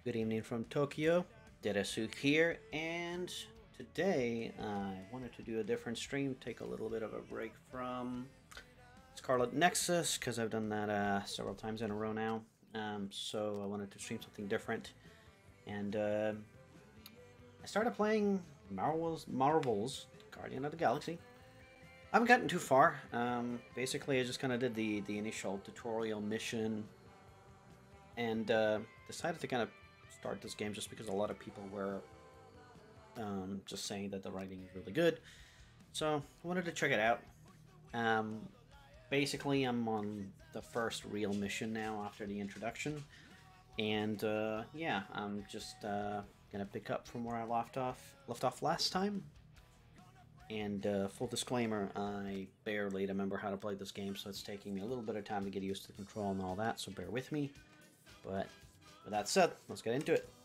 Good evening from Tokyo. Deresu here, and today I wanted to do a different stream, take a little bit of a break from Scarlet Nexus, because I've done that several times in a row now. So I wanted to stream something different, and I started playing Marvel's Guardian of the Galaxy. I haven't gotten too far. Basically, I just kind of did the initial tutorial mission, and decided to kind of start this game just because a lot of people were just saying that the writing is really good. So I wanted to check it out. Basically, I'm on the first real mission now after the introduction, and yeah, I'm just gonna pick up from where I left off last time. And full disclaimer, I barely remember how to play this game, so it's taking me a little bit of time to get used to the control and all that, so bear with me. But with that said, let's get into it.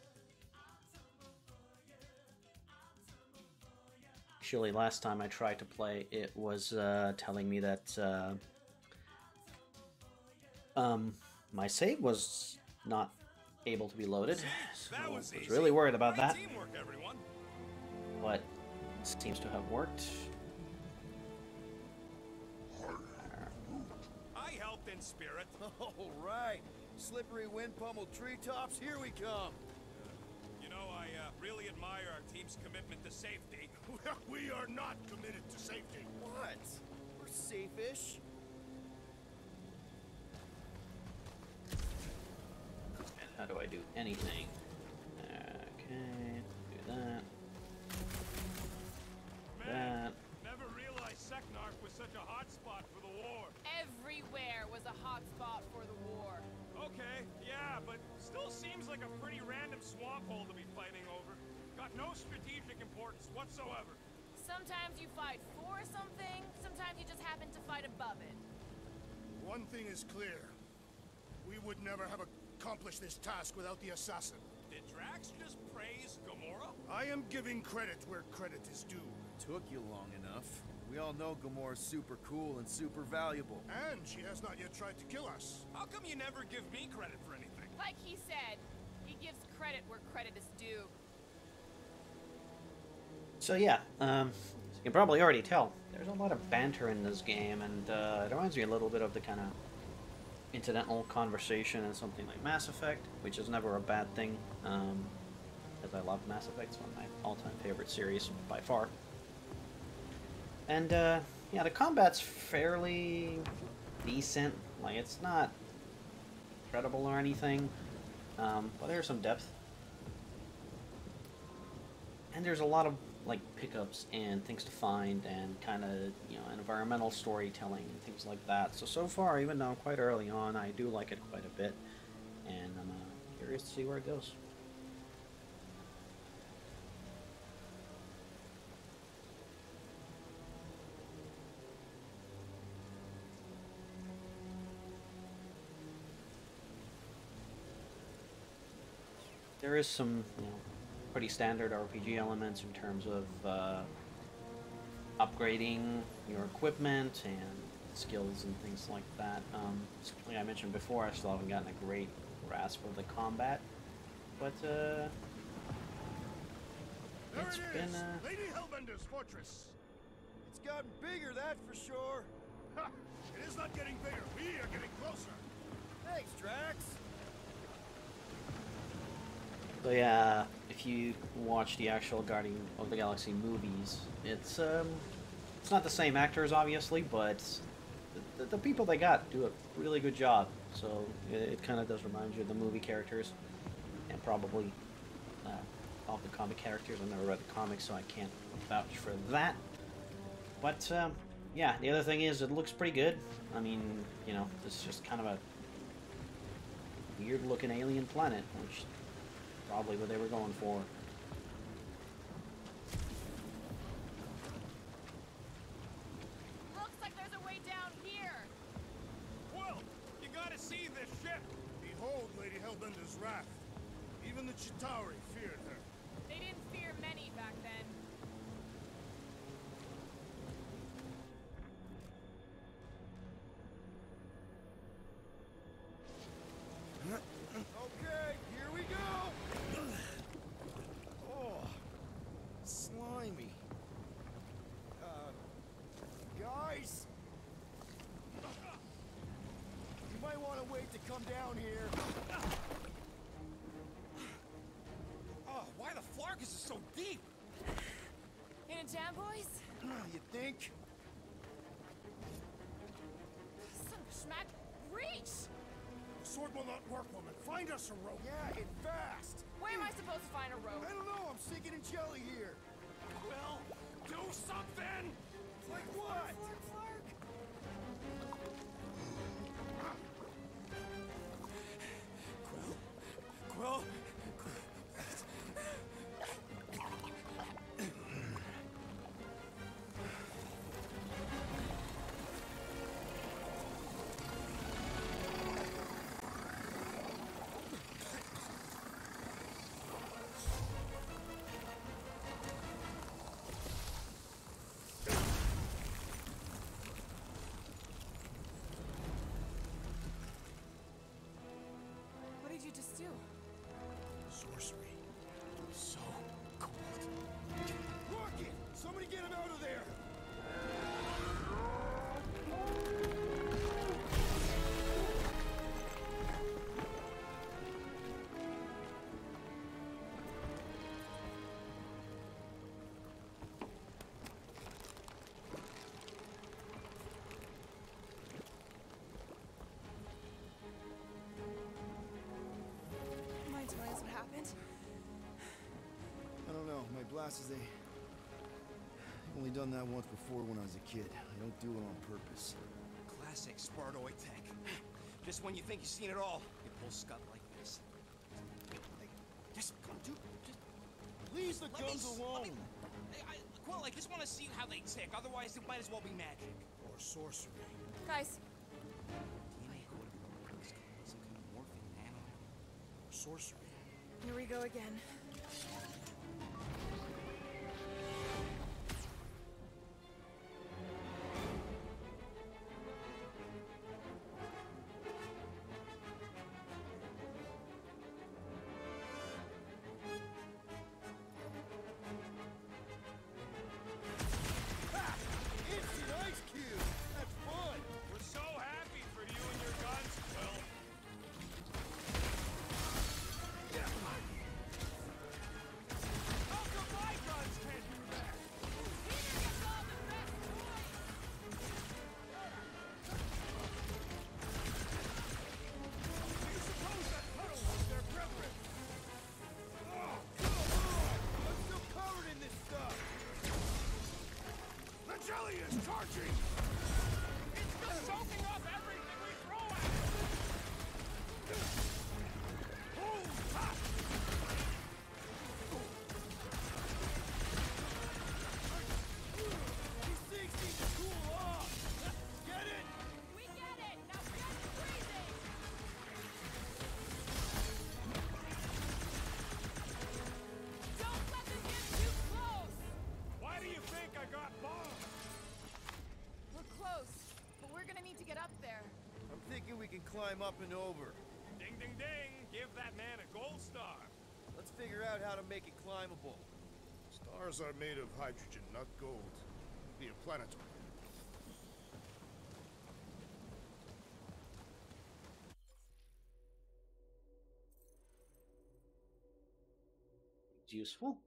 Actually, last time I tried to play, it was telling me that my save was not able to be loaded. So I was really worried about that. But it seems to have worked. I helped in spirit. All right. Slippery wind pummeled treetops, here we come. You know, I really admire our team's commitment to safety. We are not committed to safety. What? We're safe-ish. And how do I do anything? Okay, do that. Man, never realized Seknarf was such a hot spot for the war. Everywhere was a hot spot for the war. Okay, yeah, but still seems like a pretty random swamp hole to be fighting over. Got no strategic importance whatsoever. Sometimes you fight for something, sometimes you just happen to fight above it. One thing is clear. We would never have accomplished this task without the assassin. Did Drax just praise Gamora? I am giving credit where credit is due. Took you long enough. We all know Gamora's super cool and super valuable. And she has not yet tried to kill us. How come you never give me credit for anything? Like he said, he gives credit where credit is due. So yeah, as you can probably already tell, there's a lot of banter in this game, and it reminds me a little bit of the kind of incidental conversation in something like Mass Effect, which is never a bad thing, because I love Mass Effect. It's one of my all-time favorite series by far. And yeah, the combat's fairly decent. Like, it's not incredible or anything, but there's some depth. And there's a lot of like pickups and things to find and kind of, you know, environmental storytelling and things like that. So far, even though I'm quite early on, I do like it quite a bit, and I'm curious to see where it goes. There is some, you know, pretty standard RPG elements in terms of upgrading your equipment and skills and things like that. Like I mentioned before, I still haven't gotten a great grasp of the combat, but it's been Lady Hellbender's fortress. It's gotten bigger, that for sure. Ha! It is not getting bigger. We are getting closer. Thanks, Drax. So yeah, if you watch the actual Guardian of the Galaxy movies, it's not the same actors, obviously, but the people they got do a really good job. So it kind of does remind you of the movie characters, and probably of the comic characters. I've never read the comics, so I can't vouch for that. But yeah, the other thing is, it looks pretty good. I mean, you know, it's just kind of a weird-looking alien planet, which probably what they were going for. Looks like there's a way down here. Well, you gotta see this ship. Behold Lady Hellbender's wrath. Even the Chitauri feared her. They didn't fear many back then. Okay, here we go. come down here. Oh, why the flark is it so deep? In a jam, boys? You think? Son of a schmack. Reach! Sword will not work, woman. Find us a rope. Yeah, and fast. Where am I supposed to find a rope? I don't know, I'm sinking in jelly here. Quill, do something! Like what? Flark. Quill? What did you just do? Sorcery. So cold. Rocket! Somebody get him out of there! Mind telling us what happened? I don't know, my blasters, I've only done that once before when I was a kid. I don't do it on purpose. Classic Spartoid tech. Just when you think you've seen it all, you pull scut like this. Like, just come, dude. Just Leave the guns alone! Quill, I just want to see how they tick. Otherwise, it might as well be magic. Or sorcery. Guys, DNA code of some kind of morphine nano. Or sorcery. here we go again. Instant ice cube! That's fun! We're so happy for you and your guns, Quill. How come my guns can't do that? Peter gets all the best toys! Do you suppose that puddle was their brethren? Oh, come on! I'm still covered in this stuff! The jelly is charging! It's just soaking up everything we throw at it! Hold tight! These things need to cool off! Get it? We get it! Now get freezing! Don't let them get too close! Why do you think I got bombed? We're close, but we're gonna need to get up there. I'm thinking we can climb up and over. Ding, ding, ding! Give that man a gold star. Let's figure out how to make it climbable. Stars are made of hydrogen, not gold. Be a planetoid. It's useful.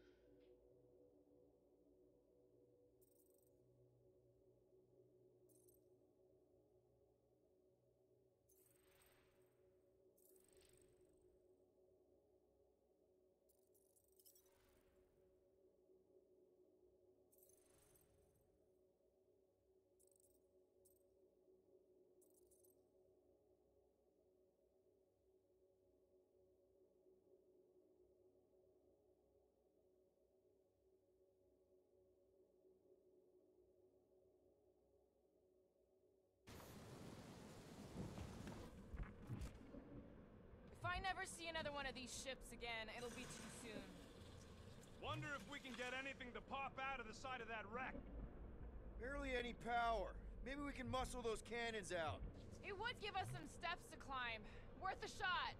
If I never see another one of these ships again, it'll be too soon. Wonder if we can get anything to pop out of the side of that wreck. Barely any power. Maybe we can muscle those cannons out. It would give us some steps to climb. Worth a shot.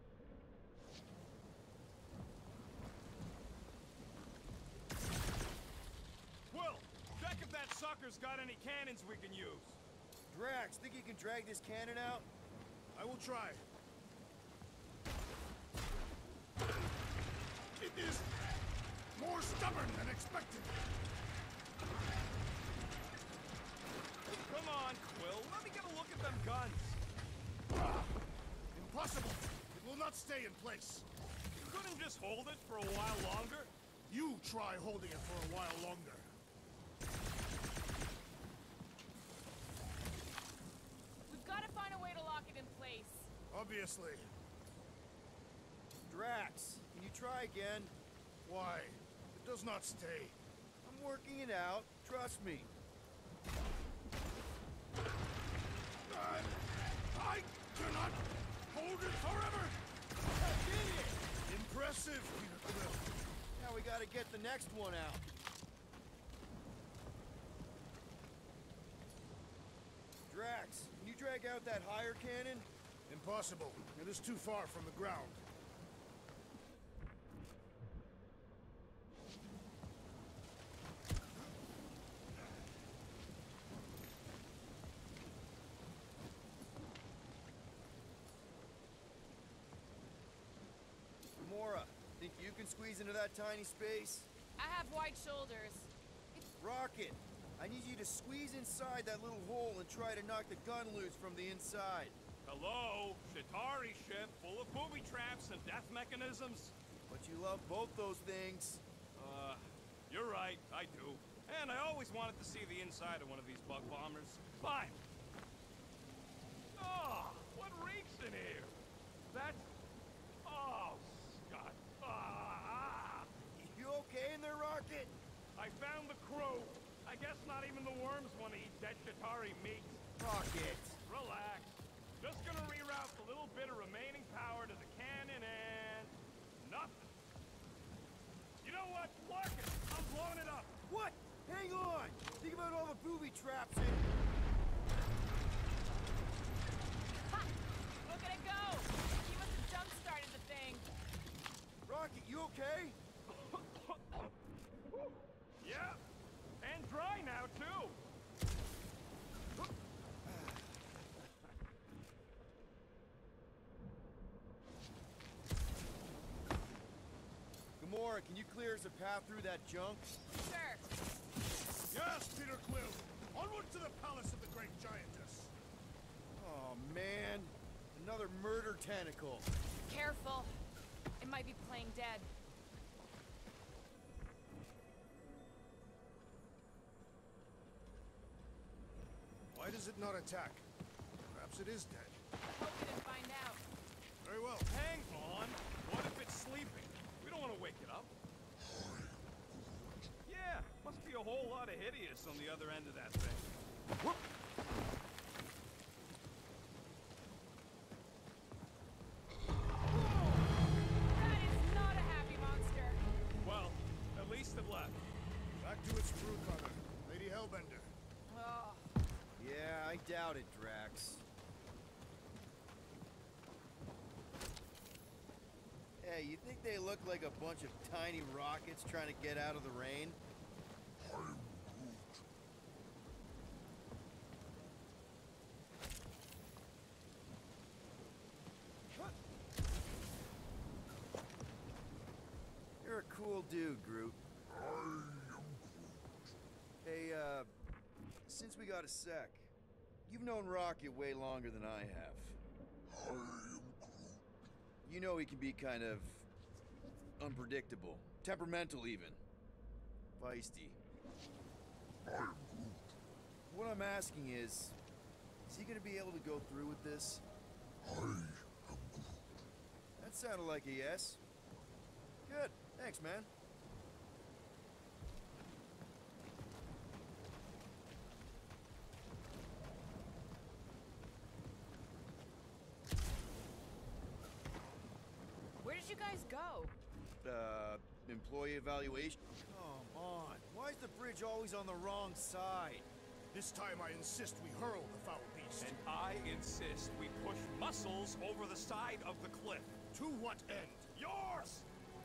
Quill, check if that sucker's got any cannons we can use. Drax, think you can drag this cannon out? I will try. It is more stubborn than expected. Come on, Quill. Let me get a look at them guns. Impossible. It will not stay in place. You couldn't just hold it for a while longer? You try holding it for a while longer. We've got to find a way to lock it in place. Obviously. Drax, can you try again? Why? It does not stay. I'm working it out. Trust me. I cannot hold it forever! I did it! Impressive, Peter Quill. Now we gotta get the next one out. Drax, can you drag out that higher cannon? Impossible. It is too far from the ground. Gamora, think you can squeeze into that tiny space? I have wide shoulders. Rocket, I need you to squeeze inside that little hole and try to knock the gun loose from the inside. Hello? Chitauri ship full of booby traps and death mechanisms? But you love both those things. You're right, I do. And I always wanted to see the inside of one of these bug bombers. Fine. Oh, what reeks in here? That's... Oh, Scott. You okay in there, Rocket? I found the crew. I guess not even the worms want to eat dead Chitauri meat. Rocket. Relax. Just gonna reroute the little bit of remaining power to the cannon and... nothing. You know what? Lark it! I'm blowing it up! What? Hang on! Think about all the booby traps and... Ha! Look at it go! He must have jump-started the thing. Rocket, you okay? Yeah. And dry now, too. Gamora, can you clear us a path through that junk? Sure. Yes, Peter Quill. Onward to the palace of the great giantess. Oh, man. Another murder tentacle. Careful. It might be playing dead. Why does it not attack? Perhaps it is dead. Hope we didn't find out. Very well. Hang on. What if it's sleeping? We don't want to wake it up. Yeah, must be a whole lot of hideous on the other end of that thing. Whoop. That is not a happy monster. Well, at least it left. Back to its brood mother, Lady Hellbender. Oh. Yeah, I doubt it, Drax. Hey, you think they look like a bunch of tiny rockets trying to get out of the rain? You're a cool dude, Groot. Hey, since we got a sec, you've known Rocket way longer than I have. You know he can be kind of unpredictable, temperamental even, feisty. What I'm asking is he gonna be able to go through with this? That sounded like a yes. Good, thanks, man. Where did you guys go? Employee evaluation? Come on, why is the bridge always on the wrong side? This time I insist we hurl the foul beast. And I insist we push muscles over the side of the cliff. To what end? Yours!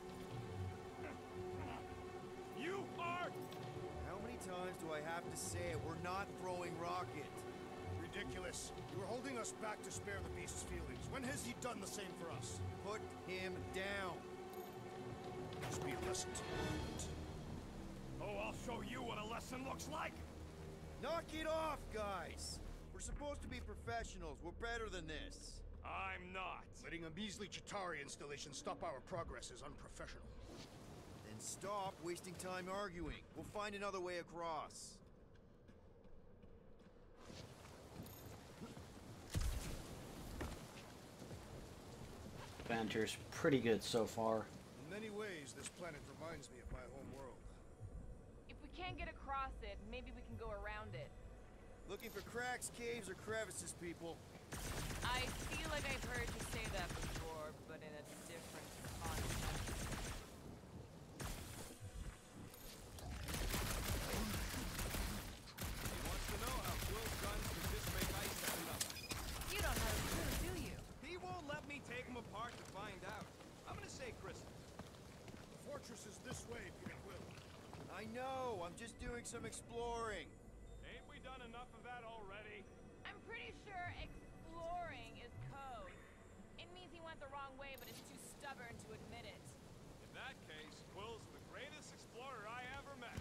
You are... How many times do I have to say it? We're not throwing Rocket. ridiculous. You were holding us back to spare the beast's feelings. When has he done the same for us? Put him down. Must be a lesson to you. Oh, I'll show you what a lesson looks like. Knock it off, guys. We're supposed to be professionals. We're better than this. I'm not. Letting a measly Chitauri installation stop our progress is unprofessional. Then stop wasting time arguing. We'll find another way across. Banter's pretty good so far. In many ways, this planet reminds me of my home world. If we can't get across it, maybe we can go around it. Looking for cracks, caves, or crevices, people. I feel like I've heard you say that before, but in a different context. He wants to know how Quill's guns can just make ice out of nothing. You don't know the truth, do you? He won't let me take him apart to find out. I'm gonna say Crystal. The fortress is this way, Peter Quill. I know, I'm just doing some exploring. Ain't we done enough of that already? I'm pretty sure exploring is code. It means he went the wrong way, but is too stubborn to admit it. In that case, Quill's the greatest explorer I ever met.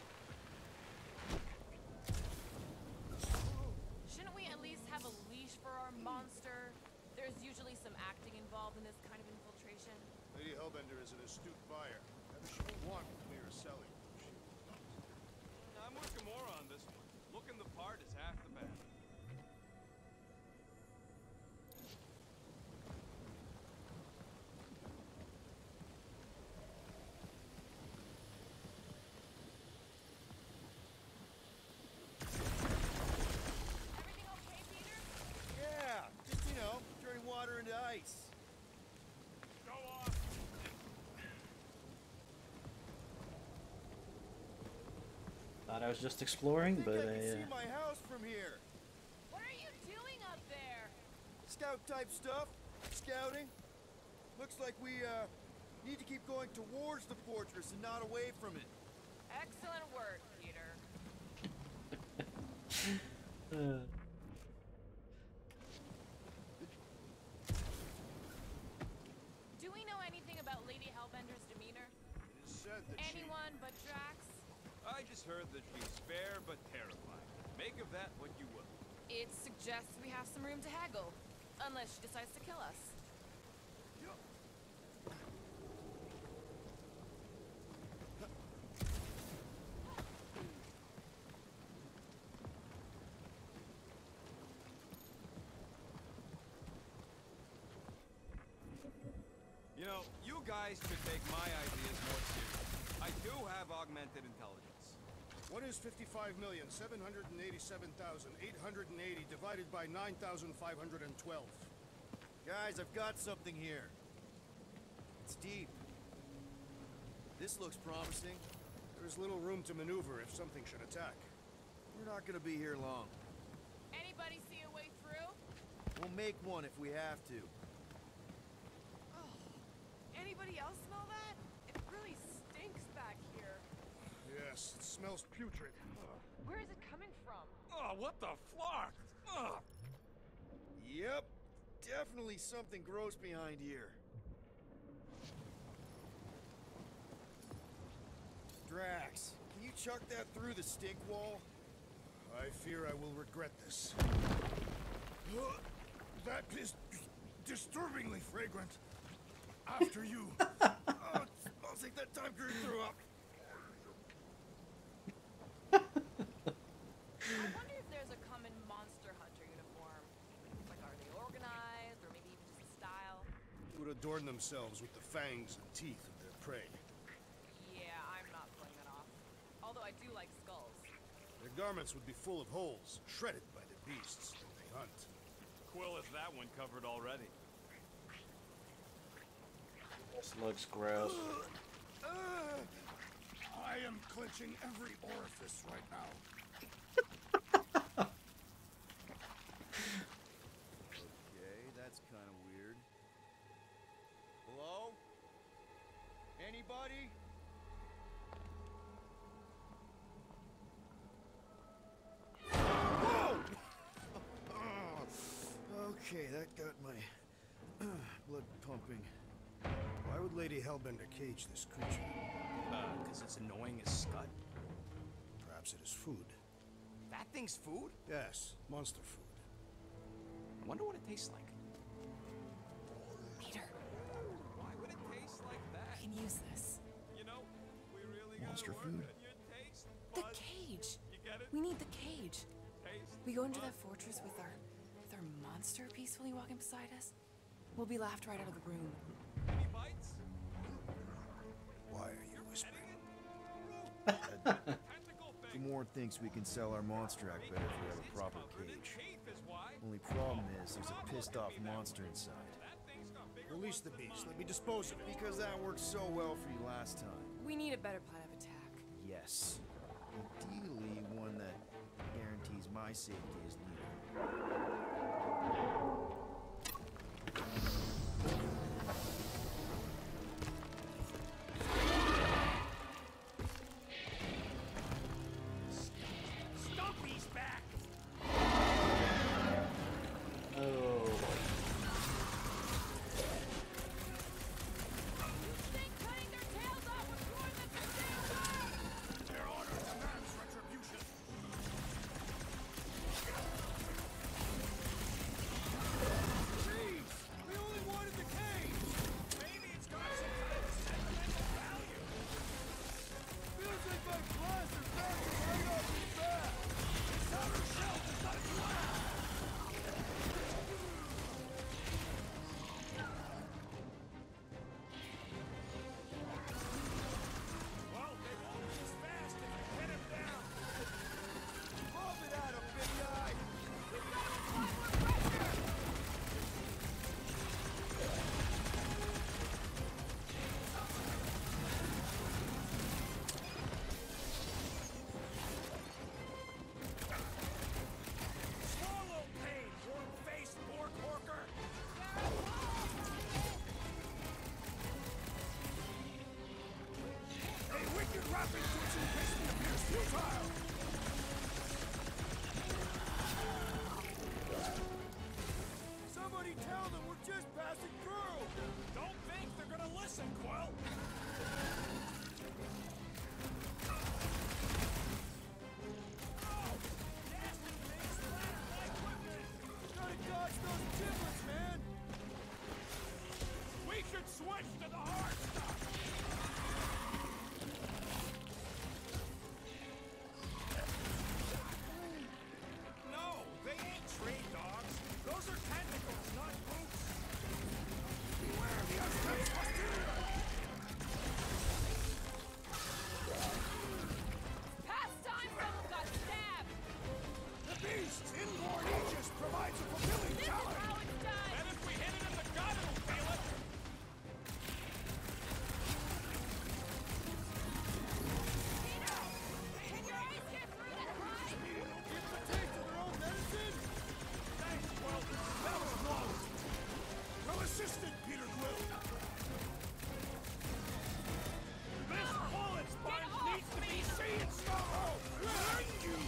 Shouldn't we at least have a leash for our monster? There's usually some acting involved in this kind of infiltration. Lady Hellbender is an astute buyer. However, she won't want clear selling. She will not. I'm with Gamora on this one. Looking the part is half the battle. Everything okay, Peter? Yeah, just, turning water into ice. Go off! Thought I was just exploring, I but think I can see my house from here. What are you doing up there? Scout type stuff. Scouting. Looks like we, need to keep going towards the fortress and not away from it. Excellent work, Peter. Do we know anything about Lady Hellbender's demeanor? It is said that Anyone but Drax? I just heard that she's fair but terrified. Make of that what you will. It suggests we have some room to haggle. Unless she decides to kill us. You know, you guys should take my ideas more seriously. I do have augmented intelligence. What is 55,787,880 divided by 9,512? Guys, I've got something here. It's deep. This looks promising. There is little room to maneuver if something should attack. We're not gonna be here long. Anybody see a way through? We'll make one if we have to. Anybody else smell that? It really stinks back here. Yes, it smells putrid. Where is it coming from? Oh, what the flark? Ugh. Yep. Definitely something gross behind here. Drax, can you chuck that through the stink wall? I fear I will regret this. That is disturbingly fragrant. After you. Oh, it smells like that time Groot threw up. I wonder if there's a common monster hunter uniform. Like, are they organized, or maybe even just a style? They would adorn themselves with the fangs and teeth of their prey. Yeah, I'm not pulling that off. Although I do like skulls. Their garments would be full of holes, shredded by the beasts that they hunt. Quill has that one covered already. This looks gross. I am clenching every orifice right now. Okay, that's kind of weird. Hello? Anybody? Whoa! pumping. Why would Lady Hellbender cage this creature? Because it's annoying as scut. Perhaps it is food. That thing's food? Yes, monster food. I wonder what it tastes like. Peter, Why would it taste like that? we can use this. You know, we really Monster gotta work food? on your taste The buds. cage. You get it? We need the cage. Taste We go into buds. that fortress with our monster peacefully walking beside us. We'll be laughed right out of the room. Any bites? Why are you whispering? Tentacle thing. Gamorrean thinks we can sell our monster act better if we have a proper Covered in cage. teeth is why. Only problem is there's a pissed off monster inside. That thing's got bigger Release the beast. Let me dispose of it. Because that worked so well for you last time. We need a better plan of attack. Yes. Ideally, one that guarantees my safety as leader. Stumpy's back! Oh boy. Think cutting their tails off would ruin the sustainable! Their honor demands retribution. Jeez! We only wanted the cage! Maybe it's got some kind of sentimental value. Feels like my claws are bouncing right off his back! This outer shell just got its laugh. Well, they won't be as fast if we pin him down. Lob it at him, big guy! Swallow pain, worm-faced pork horker. A wicked rapid twitch in case it appears futile. Somebody tell them we're just passing through! Don't think they're gonna listen, Quill. Nasty things splattered my equipment. Gotta dodge those giblets, man! We should switch to the hard stuff. No, they ain't trade dogs. Those are tentacles, not boots. Beware the Aztec's posterior. Past time someone got stabbed! The beast's inborn aegis provides a fulfilling This is talent. how it's done! And if we hit it in the gut, it'll feel it. Peter! Can your eyes get through that hide? Get the taste of their own medicine? Thanks, Quill. That was flawless. Well assisted, Peter Quill. This bullet sponge off needs to be me! seen, Snowball! Behind you!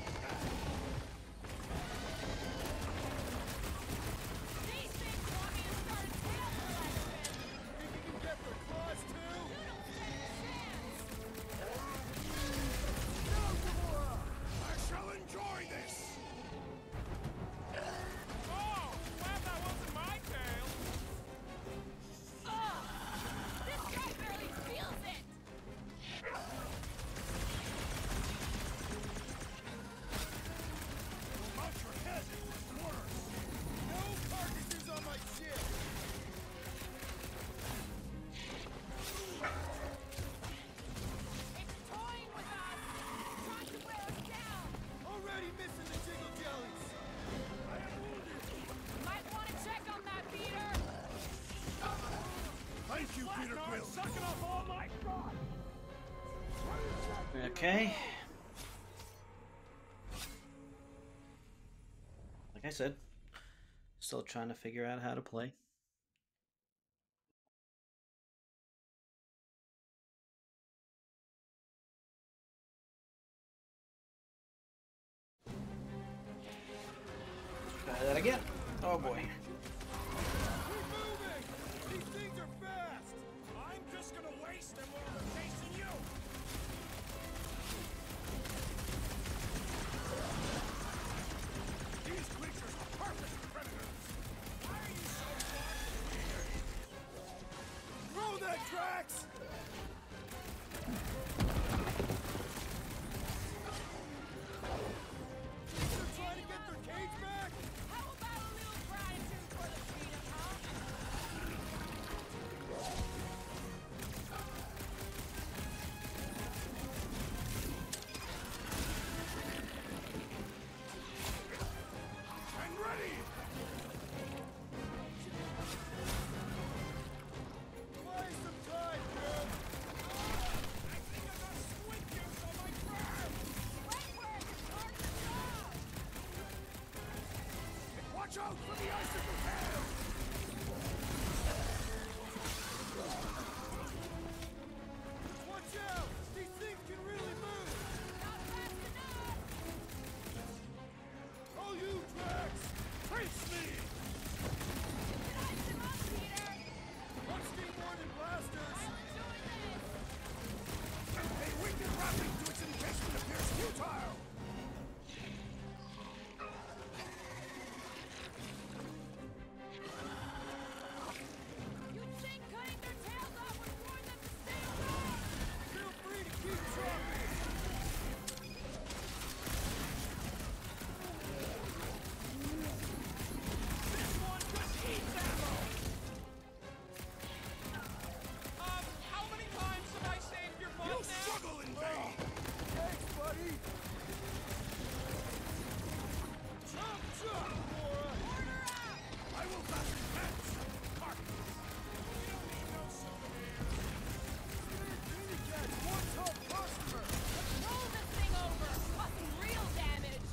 These things want me to start a tail collection! Think you can get their claws too? You don't stand a chance! No, Gamora! I shall enjoy this! Oh, glad that wasn't my tail! Ugh! This guy barely feels it! About your head with quarters! No carcasses on my ship! It's toying with us! Trying to wear us down! Already missing the jiggle jellies! Might want to check on that, Peter! Thank you, Peter Quill! Sucking off all my thoughts! Okay. Like I said, still trying to figure out how to play. Try that again. Oh boy. Keep moving! These Drax! They're trying to get their cage back? How about a little gratitude for the freedom, huh? And ready! Buy some time, bro! I think I got squid juice on my farm! Great work! It's hard to stop! Watch out for the icicle tail! Watch out! These things can really move! Not fast enough! Oh, you, Drax! Face me! Ice him up, Peter! Watch Steam Warden blasters! I'll enjoy this! A wicked wrapping to its encasement appears futile! You'd think cutting their tails off would warn them to stay along! Feel free to keep trying! This one just eats ammo! How many times have I saved your butt You now? struggle in vain! Thanks, buddy! Chop, chop, Mora! Order up! I will fasten pants! Carcasses! We don't need no souvenirs! Greeny Cat's one top customer! Roll this thing over! Causing real damage!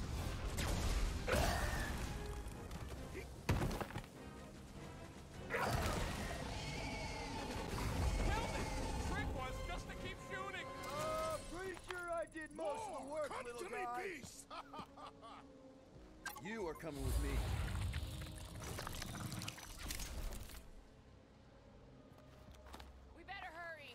Well, the trick was just to keep shooting. Pretty sure I did most of the work, Come little to me, guy. beast! You are coming with me. We better hurry!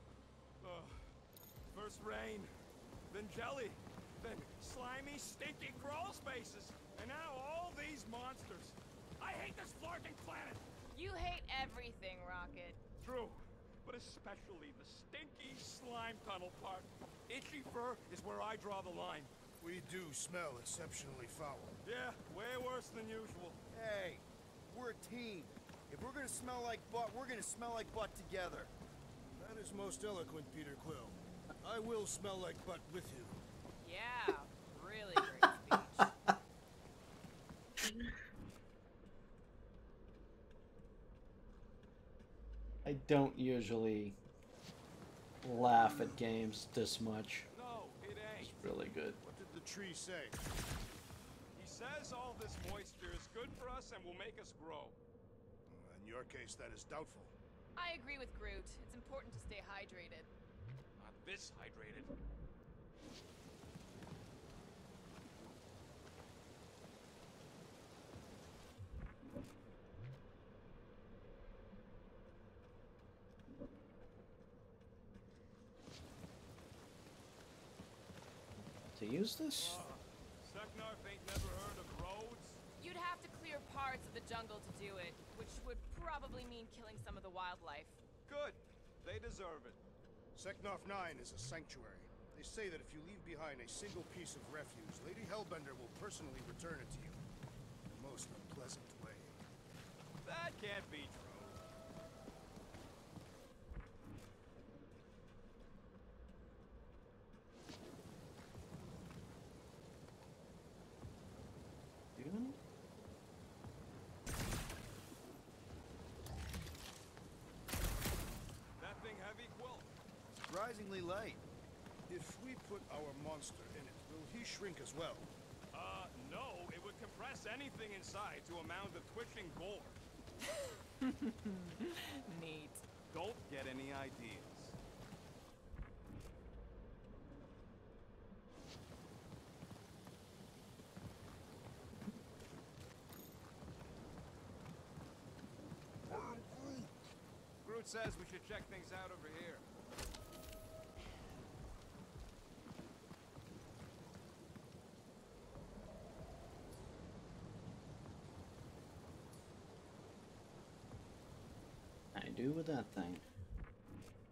First rain, then jelly, then slimy, stinky crawl spaces, and now all these monsters. I hate this flarting planet! You hate everything, Rocket. True, but especially the stinky slime tunnel part. Itchy fur is where I draw the line. We do smell exceptionally foul. Yeah, way worse than usual. Hey, we're a team. If we're gonna smell like butt, we're gonna smell like butt together. That is most eloquent, Peter Quill. I will smell like butt with you. Yeah, really great speech. I don't usually laugh at games this much. No, it ain't. It's really good. What did the tree say? He says all this moisture is good for us and will make us grow. In your case, that is doubtful. I agree with Groot. It's important to stay hydrated. Not this hydrated. To use this? Seknarf ain't never heard of roads? You'd have to clear parts of the jungle to do it, which would probably mean killing some of the wildlife. Good. They deserve it. Seknarf 9 is a sanctuary. They say that if you leave behind a single piece of refuse, Lady Hellbender will personally return it to you. In the most unpleasant way. That can't be true. Even? That thing heavy, Quill? Surprisingly light. If we put our monster in it, will he shrink as well? No. It would compress anything inside to a mound of twitching gore. Neat. Don't get any ideas. Groot says we should check things out over here. I do with that thing.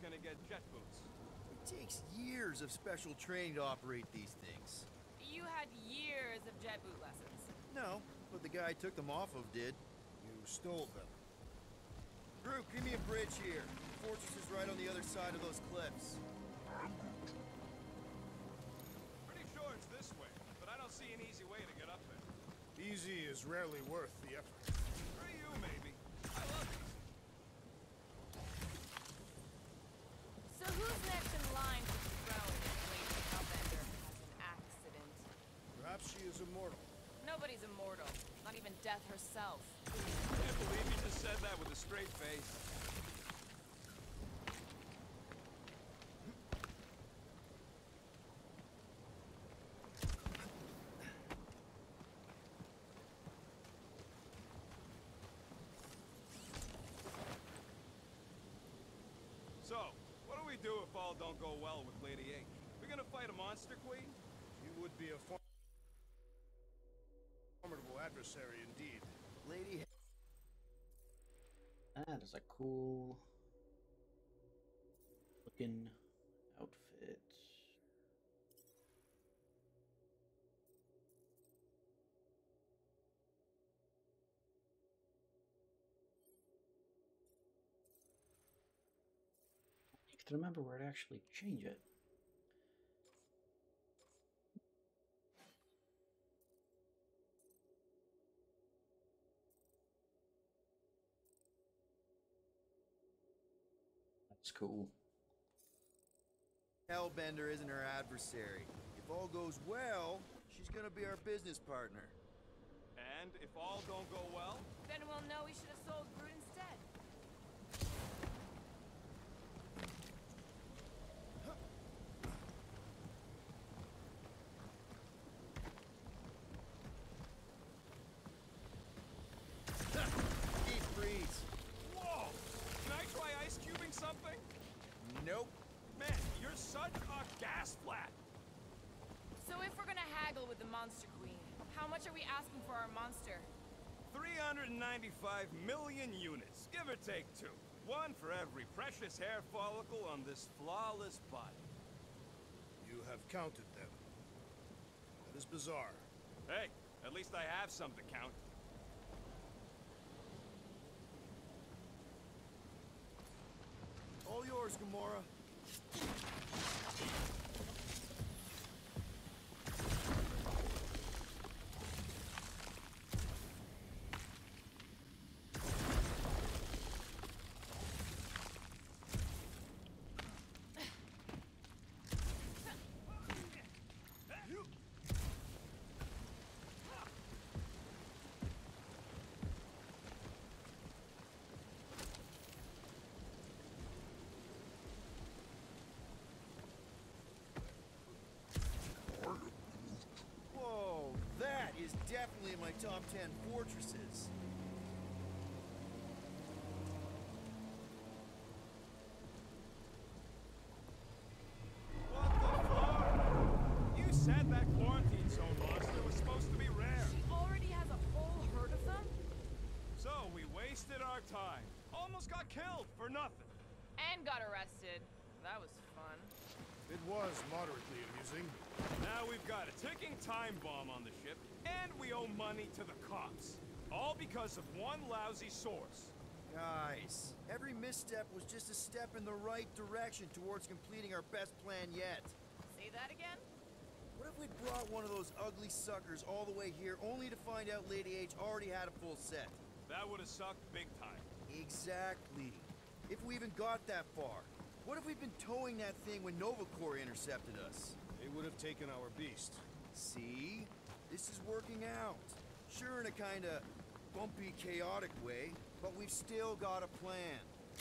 gonna get jet boots. It takes years of special training to operate these things. You had years of jet boot lessons. No, but the guy I took them off of did. You stole them. Group, give me a bridge here. The fortress is right on the other side of those cliffs. Pretty sure it's this way, but I don't see an easy way to get up there. Easy is rarely worth the effort. For you, maybe. I love easy. So who's next in line to the throne if Lady Hellbender has an accident? Perhaps she is immortal. Nobody's immortal. Not even death herself. I can't believe you just said that with a straight face. So, what do we do if all don't go well with Lady H? We gonna fight a monster queen? She would be a formidable adversary indeed. Lady That is a cool looking outfit. I have to remember where to actually change it. That's cool. Hellbender isn't her adversary. If all goes well, she's gonna be our business partner. And if all don't go well? Then we'll know we should have sold Groot instead. Deep freeze. Whoa! Can I try ice cubing something? Nope. Man, you're such a gas flat! So if we're gonna haggle with the Monster Queen, how much are we asking for our monster? 395 million units, give or take 2. One for every precious hair follicle on this flawless body. You have counted them. That is bizarre. Hey, at least I have some to count. All yours, Gamora. Whoa, that is definitely in my top 10 fortresses. What the fuck? You said that quarantine zone monster was supposed to be rare. She already has a whole herd of them? So we wasted our time. Almost got killed for nothing. And got arrested. That was fun. It was moderately amusing. Now we've got a ticking time bomb on the ship, and we owe money to the cops. All because of one lousy source. Guys, every misstep was just a step in the right direction towards completing our best plan yet. Say that again? What if we brought one of those ugly suckers all the way here only to find out Lady H already had a full set? That would have sucked big time. Exactly. If we even got that far. What if we'd been towing that thing when Nova Corps intercepted us? They would have taken our beast. See? This is working out. Sure, in a kinda bumpy, chaotic way, but we've still got a plan.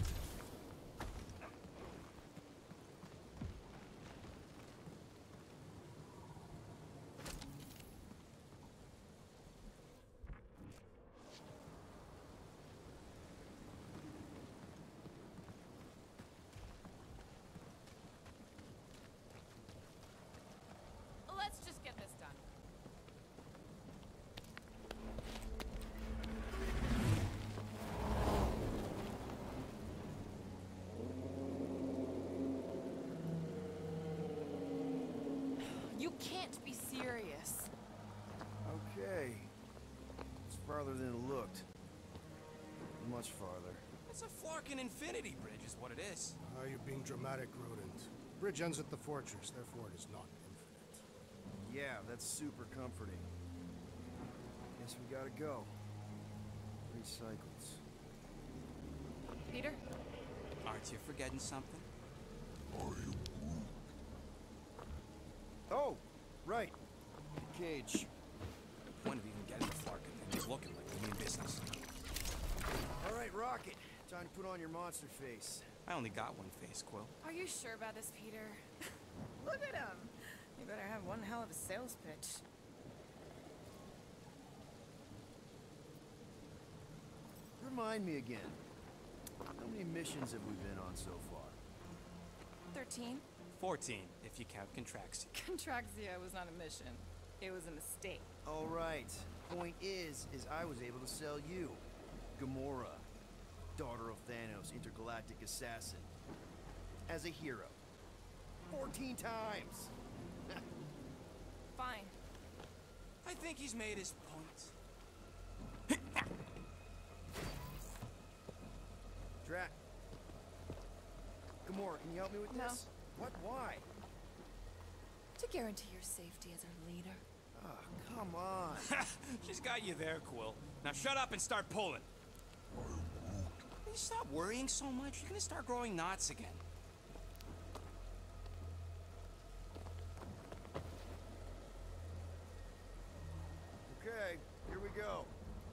Let's just get this done. farther than it looked. Much farther. It's a Flarkin Infinity Bridge is what it is. You're being dramatic, Rodent. Bridge ends at the fortress, therefore it is not infinite. Yeah, that's super comforting. Guess we gotta go. 3 cycles. Peter? Aren't you forgetting something? Oh, right. The cage. The point of even getting the Flarkin thing is looking like we mean business. All right, Rocket. Time to put on your monster face. I only got one face, Quill. Are you sure about this, Peter? Look at him. You better have one hell of a sales pitch. Remind me again. How many missions have we been on so far? 13. 14, if you count Contraxia. Contraxia was not a mission. It was a mistake. All right. Point is I was able to sell you, Gamora, daughter of Thanos, intergalactic assassin, as a hero. 14 times. Fine. I think he's made his point. Drac. Gamora, can you help me with No. this? What? Why? To guarantee your safety as our leader. Ah, come on. She's got you there, Quill. Now shut up and start pulling. Will you stop worrying so much? You're gonna start growing knots again. Okay, here we go.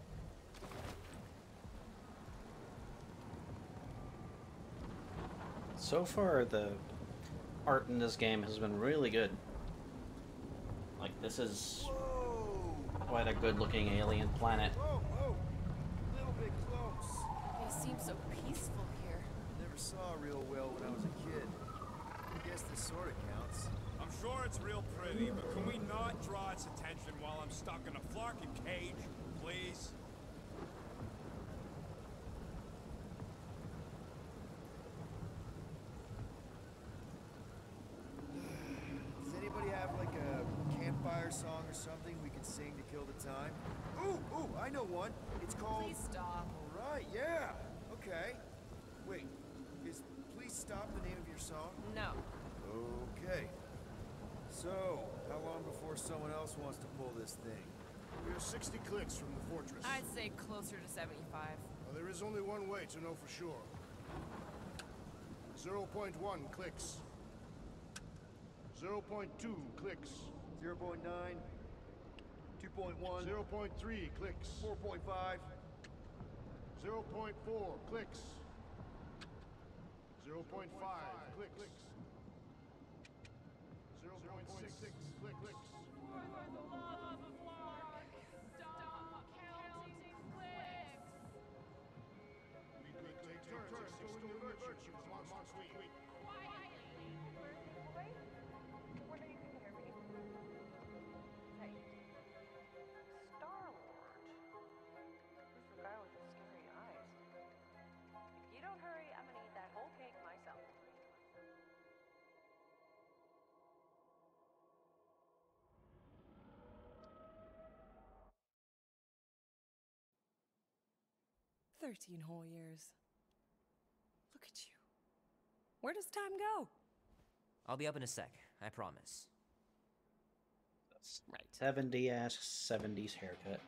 So far, the art in this game has been really good. Like, this is Whoa! quite a good-looking alien planet. Whoa, whoa! A little bit close. They seem so peaceful here. Never saw real well when I was a kid. I guess this sort of counts. I'm sure it's real pretty, but can we not draw its attention while I'm stuck in a Flarkin cage, please? Does anybody have like a campfire song or something we can sing to kill the time? Ooh, I know one. It's called... Please stop. All right, yeah. Okay. Wait, is Please Stop the name of your song? No. Okay. So, how long before someone else wants to pull this thing? We are 60 clicks from the fortress. I'd say closer to 75. Well, there is only one way to know for sure. 0.1 clicks. 0.2 clicks. 0.9, 2.1, 0.3 clicks. 4.5, 0.4 clicks. 0.5 clicks. 0.6 clicks. Stop counting clicks. We could take turns extolling the virtues of Monster Week. Hey, Star-Lord. Who's the guy with the scary eyes? If you don't hurry, I'm gonna eat that whole cake myself. "13 whole years. Look at you. Where does time go?" I'll be up in a sec, I promise. Right. 70-ass 70s haircut.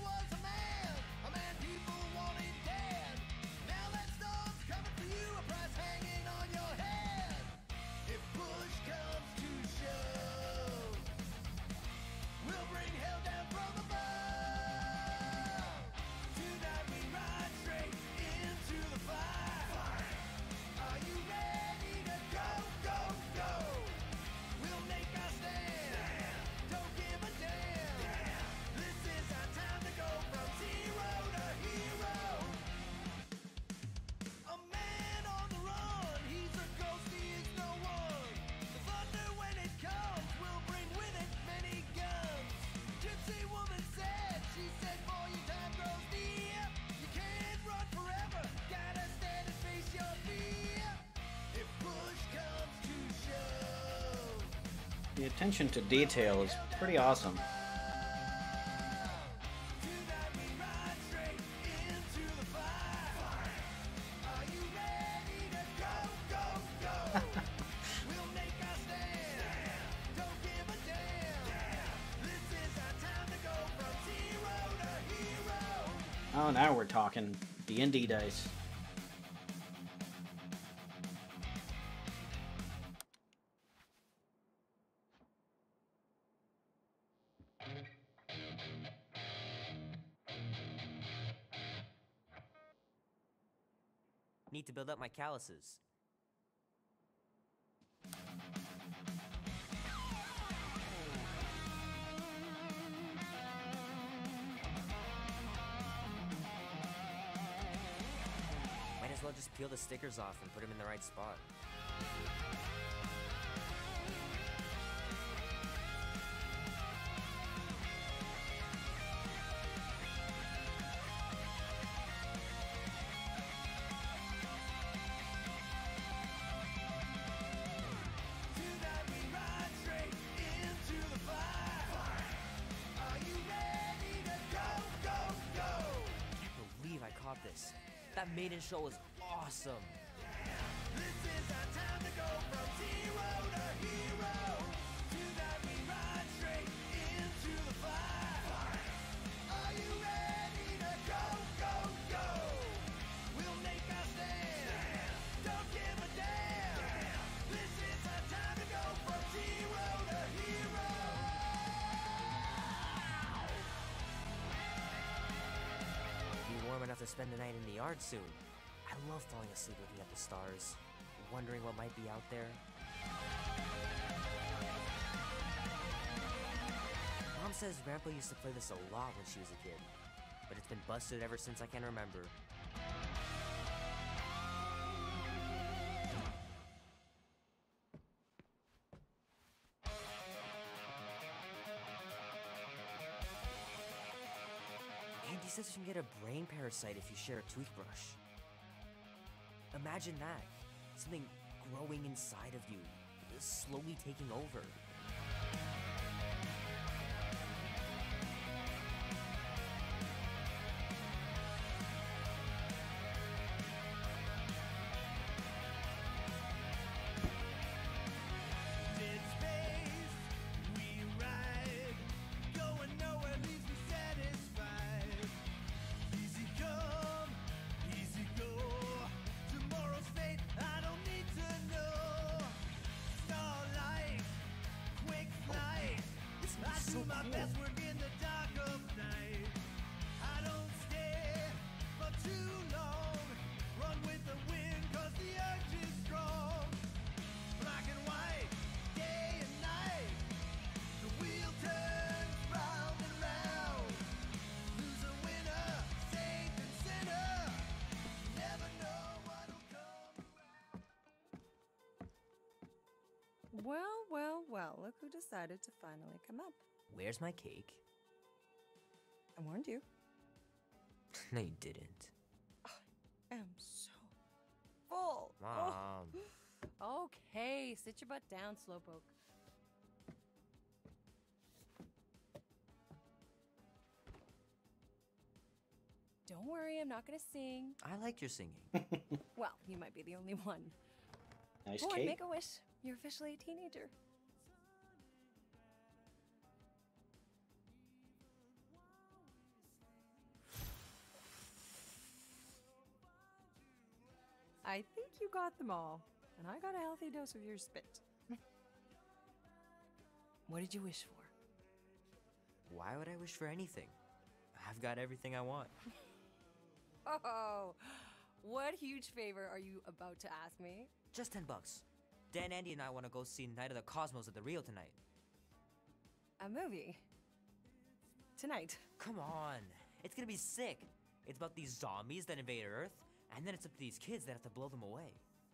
Now that storm's coming for you, a price The attention to detail is pretty awesome. Oh, now we're talking D&D dice. Need to build up my calluses. Might as well just peel the stickers off and put them in the right spot. This. That maiden show was awesome. This is our time to go from zero to hero. Tonight we ride straight into the fire. Are you ready to go, go, go? We'll make our stand. Don't give a damn. This is our time to go from zero to hero. Warm enough to spend the night in the yard soon. I love falling asleep looking at the stars, wondering what might be out there. Mom says Grandpa used to play this a lot when she was a kid, but it's been busted ever since I can remember. He says you can get a brain parasite if you share a toothbrush. Imagine that. Something growing inside of you, slowly taking over. Well, well, well, look who decided to finally come up. Where's my cake? I warned you. No, you didn't. I am so full. Mom. Oh. Okay, sit your butt down, Slowpoke. Don't worry, I'm not gonna sing. I like your singing. Well, you might be the only one. Nice Go on, cake. make a wish. You're officially a teenager. I think you got them all, and I got a healthy dose of your spit. What did you wish for? Why would I wish for anything? I've got everything I want. Oh, what huge favor are you about to ask me? Just $10. Dan, Andy, and I want to go see Night of the Cosmos at the Rio tonight. A movie? Tonight? Come on. It's gonna be sick. It's about these zombies that invade Earth, and then it's up to these kids that have to blow them away.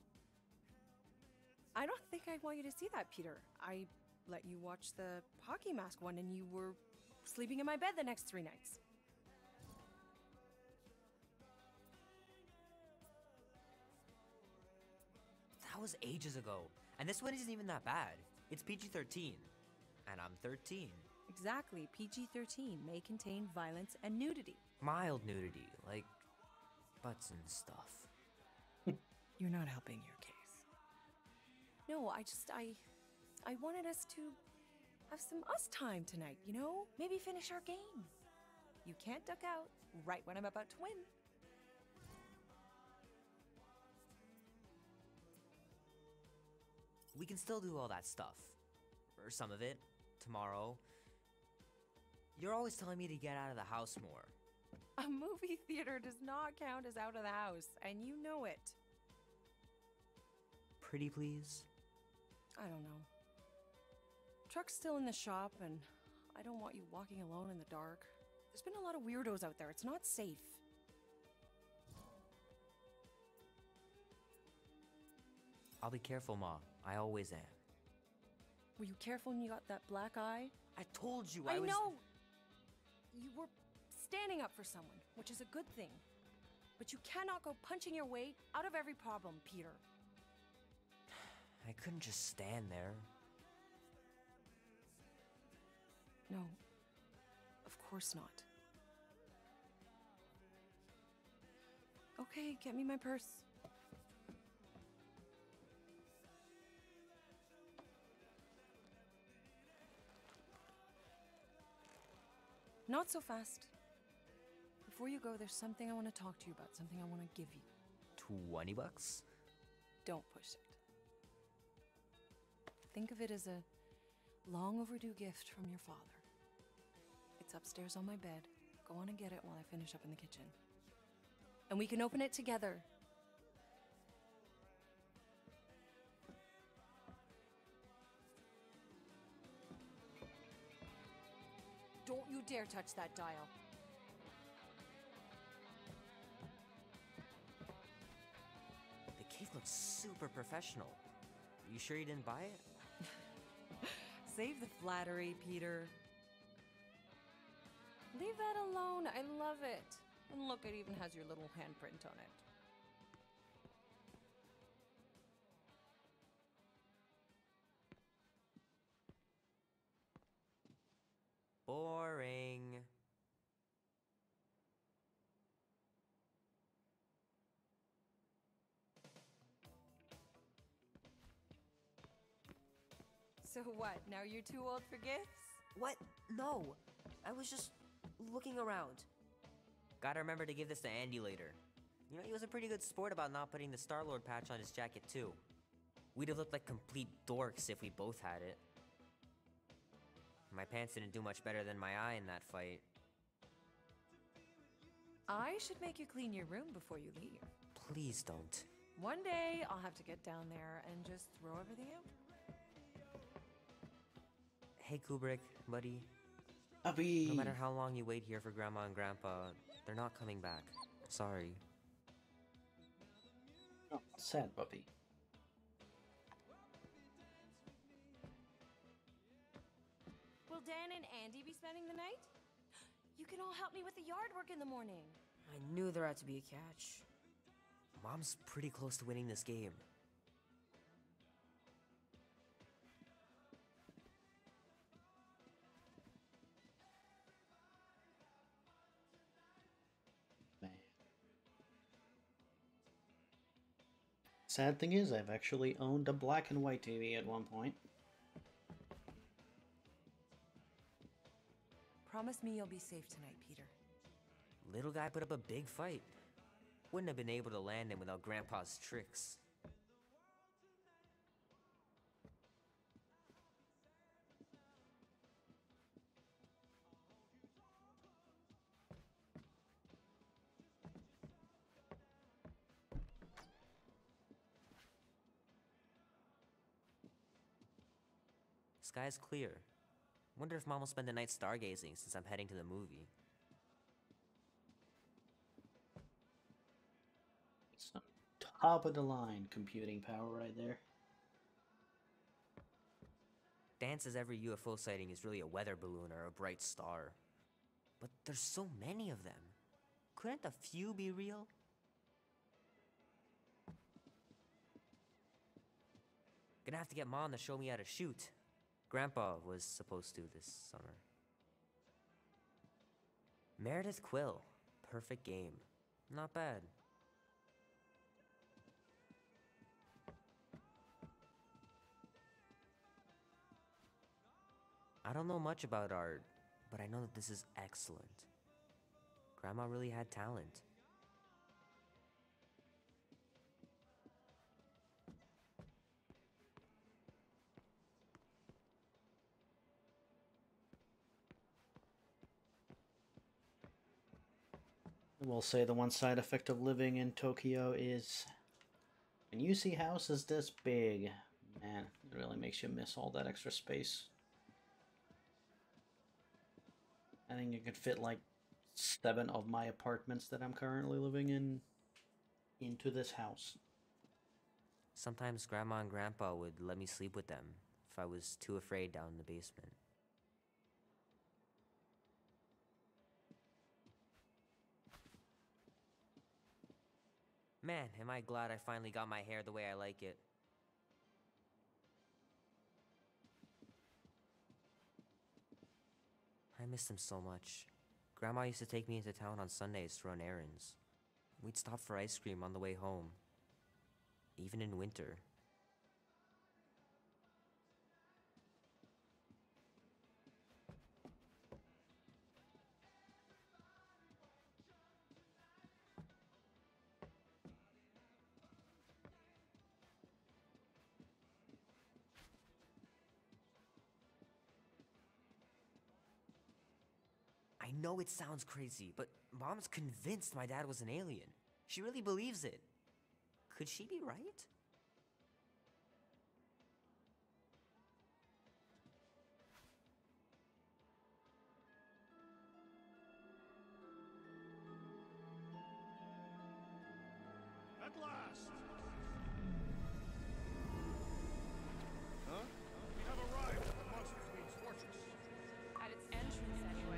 I don't think I want you to see that, Peter. I let you watch the hockey mask one, and you were sleeping in my bed the next 3 nights. That was ages ago, and this one isn't even that bad. It's PG-13, And I'm 13. Exactly. PG-13 may contain violence and nudity. Mild nudity, like butts and stuff. You're not helping your case. No, I wanted us to have some us time tonight, you know? Maybe finish our game. You can't duck out right when I'm about to win. We can still do all that stuff. Or some of it. Tomorrow. You're always telling me to get out of the house more. A movie theater does not count as out of the house, and you know it. Pretty please? I don't know. Truck's still in the shop, and I don't want you walking alone in the dark. There's been a lot of weirdos out there. It's not safe. I'll be careful, Ma. I always am. Were you careful when you got that black eye? I told you I was... know! You were standing up for someone, which is a good thing. But you cannot go punching your way out of every problem, Peter. I couldn't just stand there. No, of course not. Okay, get me my purse. Not so fast. Before you go, there's something I want to talk to you about, something I want to give you. $20? Don't push it. Think of it as a long overdue gift from your father. It's upstairs on my bed. Go on and get it while I finish up in the kitchen. And we can open it together. Don't you dare touch that dial. The cave looks super professional. You sure you didn't buy it? Save the flattery, Peter. Leave that alone. I love it. And look, it even has your little handprint on it. Boring. So what, now you're too old for gifts? What? No. I was just looking around. Gotta remember to give this to Andy later. You know, he was a pretty good sport about not putting the Star-Lord patch on his jacket too. We'd have looked like complete dorks if we both had it. My pants didn't do much better than my eye in that fight. I should make you clean your room before you leave. Please don't. One day, I'll have to get down there and just throw everything out. Hey Kubrick, buddy. Abby! No matter how long you wait here for Grandma and Grandpa, they're not coming back. Sorry. Oh, sad puppy. Will Dan and Andy be spending the night? You can all help me with the yard work in the morning. I knew there had to be a catch. Mom's pretty close to winning this game. Man. Sad thing is, I've actually owned a black and white TV at one point. Promise me you'll be safe tonight, Peter. Little guy put up a big fight. Wouldn't have been able to land him without Grandpa's tricks. Sky's clear. Wonder if Mom will spend the night stargazing since I'm heading to the movie. Some top of the line computing power right there. Dan says every UFO sighting is really a weather balloon or a bright star. But there's so many of them. Couldn't a few be real? Gonna have to get Mom to show me how to shoot. Grandpa was supposed to this summer. Meredith Quill. Perfect game. Not bad. I don't know much about art, but I know that this is excellent. Grandma really had talent. I will say the one side effect of living in Tokyo is when you see houses this big, man, it really makes you miss all that extra space. I think you could fit like 7 of my apartments that I'm currently living in into this house. Sometimes Grandma and Grandpa would let me sleep with them if I was too afraid down in the basement. Man, am I glad I finally got my hair the way I like it. I miss them so much. Grandma used to take me into town on Sundays to run errands. We'd stop for ice cream on the way home. Even in winter. I know it sounds crazy, but Mom's convinced my dad was an alien. She really believes it. Could she be right? At last! Huh? We have arrived at the Monster Queen's fortress. At its entrance, anyway.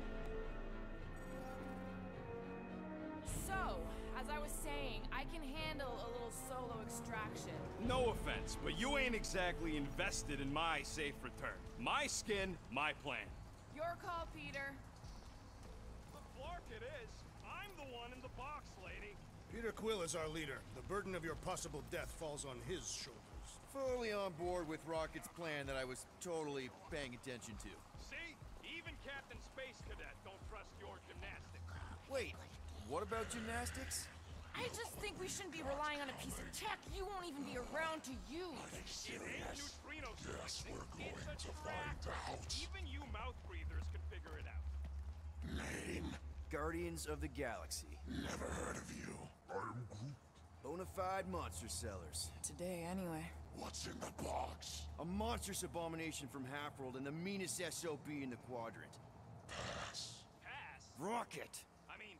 So, as I was saying, I can handle a little solo extraction. No offense, but you ain't exactly invested in my safe return. My skin, my plan. Your call, Peter. But Flark it is. I'm the one in the box, lady. Peter Quill is our leader. The burden of your possible death falls on his shoulders. Fully on board with Rocket's plan that I was totally paying attention to. See? Even Captain Space Cadet don't trust your gymnastics. Wait, what about gymnastics? I just think we shouldn't be relying on a piece of tech you won't even be around to use. It ain't neutrino yes, we're going to find out. Even you mouth breathers can figure it out. Name? Guardians of the Galaxy. Never heard of you. I'm Groot. Bonafide monster sellers. Today, anyway. What's in the box? A monstrous abomination from Halfworld and the meanest SOB in the quadrant. Pass. Pass? Rocket! I mean...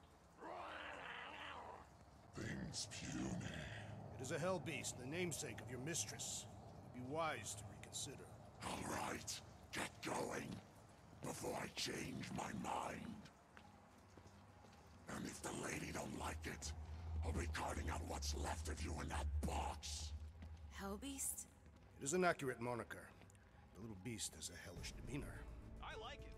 Things puny. It is a hell beast, the namesake of your mistress. It would be wise to reconsider. All right, get going before I change my mind. And if the lady don't like it, I'll be carting out what's left of you in that box. Hellbeast? It is an accurate moniker. The little beast has a hellish demeanor. I like it.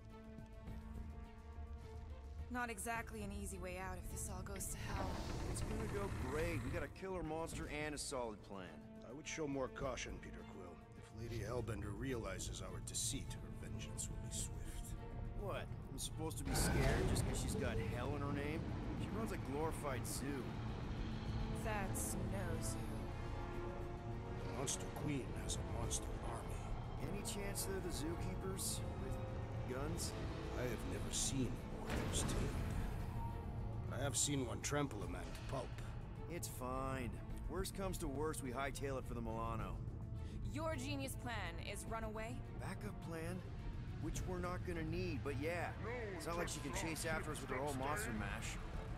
Not exactly an easy way out if this all goes to hell. It's gonna go great. We got a killer monster and a solid plan. I would show more caution, Peter Quill. If Lady Hellbender realizes our deceit, her vengeance will be swift. What? I'm supposed to be scared just because she's got hell in her name? She runs a glorified zoo. That's no zoo. The Monster Queen has a monster army. Any chance they're the zookeepers? With guns? I have never seen warriors tamed. But I have seen one trample a man to pulp. It's fine. Worst comes to worst, we hightail it for the Milano. Your genius plan is run away? Backup plan? Which we're not gonna need, but yeah. It's not like she can chase after us with her whole monster mash.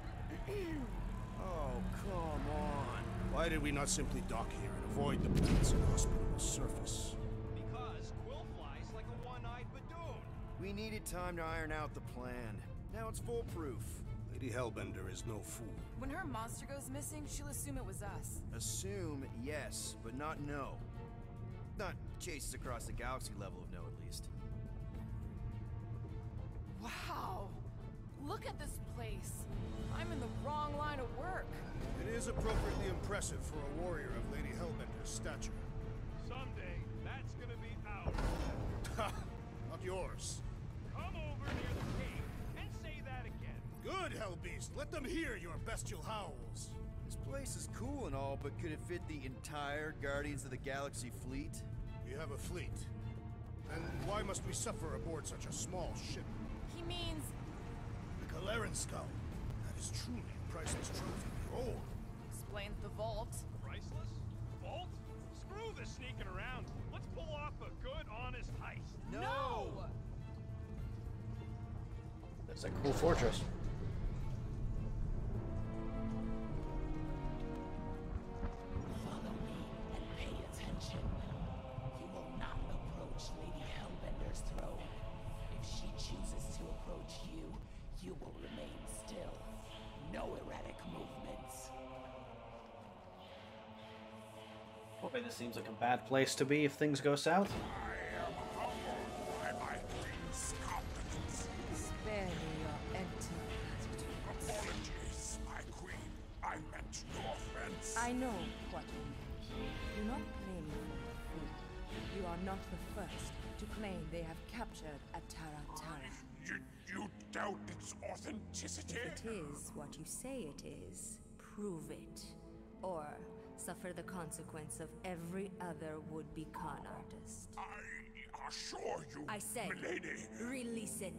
Oh, come on. Why did we not simply dock here and avoid the planet's inhospitable surface? Because Quill flies like a one-eyed badoon. We needed time to iron out the plan. Now it's foolproof. Lady Hellbender is no fool. When her monster goes missing, she'll assume it was us. Assume, yes, but not no. Not chases across the galaxy level of no, at least. Wow! Look at this place. I'm in the wrong line of work. It is appropriately impressive for a warrior of Lady Hellbender's stature. Someday, that's gonna be ours. Ha! Not yours. Come over near the cave and say that again. Good, Hellbeast. Let them hear your bestial howls. This place is cool and all, but could it fit the entire Guardians of the Galaxy fleet? We have a fleet. And why must we suffer aboard such a small ship? He means... The Galeran skull. That is truly a priceless trophy. Behold. explains the vault. Priceless? Vault? Screw the sneaking around. Let's pull off a good, honest heist. No! That's a cool fortress. Follow me and pay attention. You will not approach Lady Hellbender's throne. If she chooses to approach you, you will remain still. No erratic movements. Boy, this seems like a bad place to be if things go south. By my queen's competence. Spare me your empty platitudes. Apologies, my queen. I meant no offense. I know what you meant. Do not blame me for the fool. You are not the first to claim they have captured Atara Tara. You doubt its authenticity? If it is what you say it is, prove it. Or suffer the consequence of every other would-be con artist. I assure you, I said, milady. release it.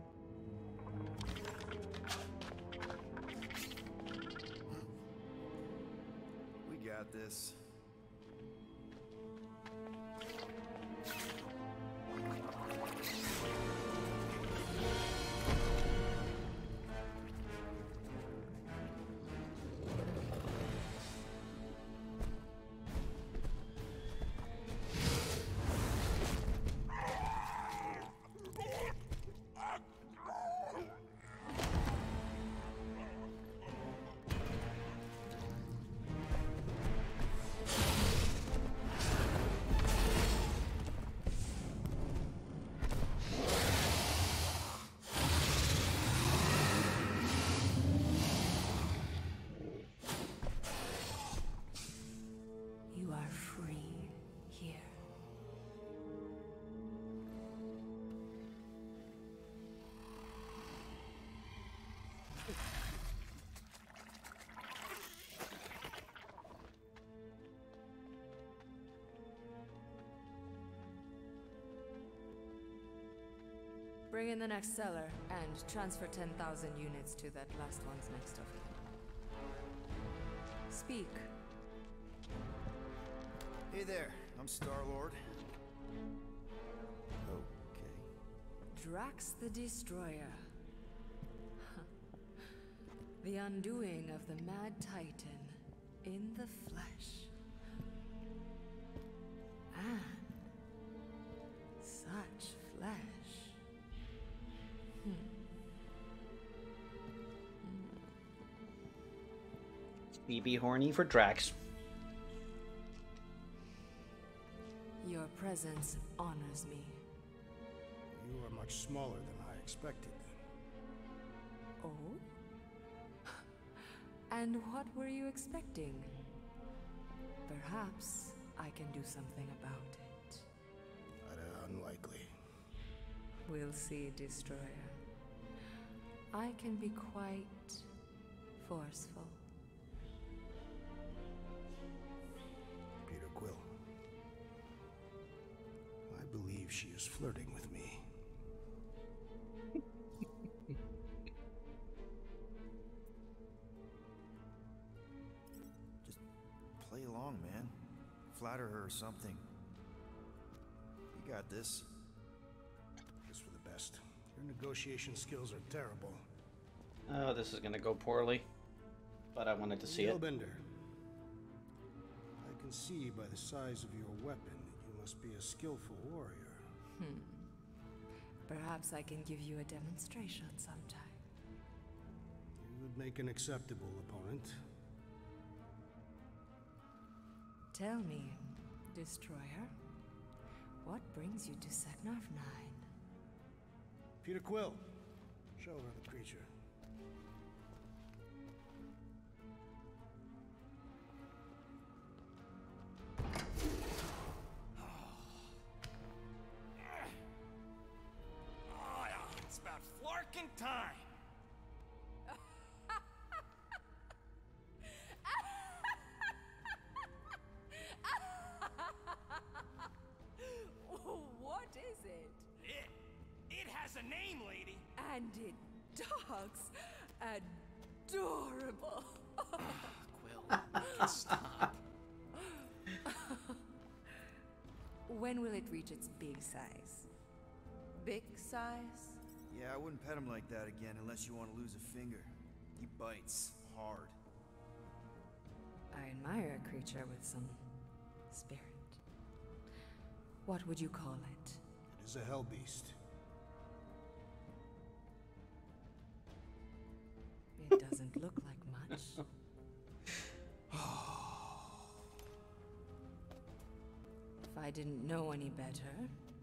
We got this. You are free here. Bring in the next seller and transfer 10,000 units to that last one's next of kin. Speak. Hey there, I'm Star-Lord. Okay. Drax the Destroyer. The undoing of the Mad Titan in the flesh. And such flesh. BB horny for Drax. Your presence honors me. You are much smaller than I expected. Oh? And what were you expecting? Perhaps I can do something about it. Unlikely. We'll see, Destroyer. I can be quite forceful. Peter Quill. I believe she is flirting with me. Just play along, man. Flatter her or something. You got this. Just for the best. Your negotiation skills are terrible. Oh, this is gonna go poorly. But I wanted to see it. Hellbender. I can see by the size of your weapon that you must be a skillful warrior. Perhaps I can give you a demonstration sometime. You would make an acceptable opponent. Tell me, Destroyer, What brings you to Seknarf 9? Peter Quill. Show her the creature. Oh, it's about flarking time. What is it? It has a name, lady. And it talks adorable. Quill, stop. When will it reach its big size? Big size? Yeah, I wouldn't pet him like that again unless you want to lose a finger. He bites hard. I admire a creature with some spirit. What would you call it? It is a hell beast. It doesn't look like much. If I didn't know any better,